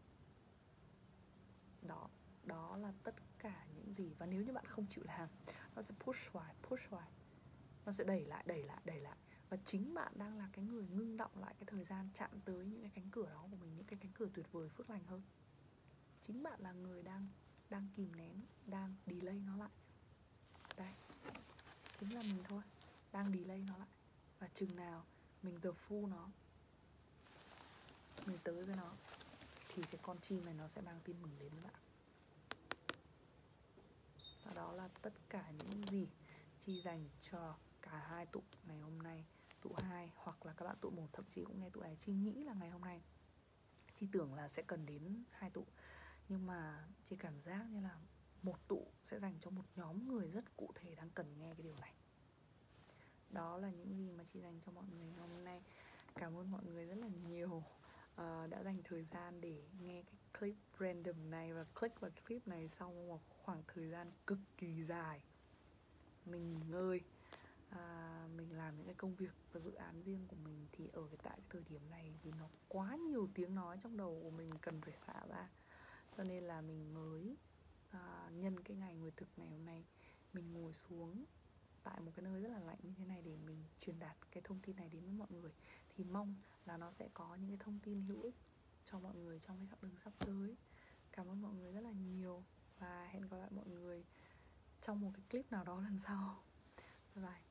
Đó, đó là tất cả những gì. Và nếu như bạn không chịu làm, nó sẽ push hoài, push hoài. Nó sẽ đẩy lại, đẩy lại, đẩy lại. Và chính bạn đang là cái người ngưng đọng lại cái thời gian chạm tới những cái cánh cửa đó của mình, những cái cánh cửa tuyệt vời, phước lành hơn. Chính bạn là người đang đang kìm nén, đang delay nó lại. Đấy, chính là mình thôi, đang delay nó lại. Và chừng nào mình the full nó, mình tới với nó, thì cái con chim này nó sẽ mang tin mừng đến với bạn. Và đó là tất cả những gì Chi dành cho cả hai tụ ngày hôm nay. Tụ hai, hoặc là các bạn tụ một thậm chí cũng nghe tụ này. Chi nghĩ là ngày hôm nay Chi tưởng là sẽ cần đến hai tụ, nhưng mà Chi cảm giác như là một tụ sẽ dành cho một nhóm người rất cụ thể đang cần nghe cái điều này. Đó là những gì mà Chi dành cho mọi người hôm nay. Cảm ơn mọi người rất là nhiều uh, đã dành thời gian để nghe cái clip random này và click vào clip này sau một khoảng thời gian cực kỳ dài. Mình nghỉ ngơi, à, mình làm những cái công việc và dự án riêng của mình, thì ở cái tại cái thời điểm này vì nó quá nhiều tiếng nói trong đầu của mình cần phải xả ra, cho nên là mình mới à, nhân cái ngày nguyệt thực ngày hôm nay, mình ngồi xuống tại một cái nơi rất là lạnh như thế này để mình truyền đạt cái thông tin này đến với mọi người. Thì mong là nó sẽ có những cái thông tin hữu ích cho mọi người trong cái chặng đường sắp tới. Cảm ơn mọi người rất là nhiều và hẹn gặp lại mọi người trong một cái clip nào đó lần sau. Bye bye.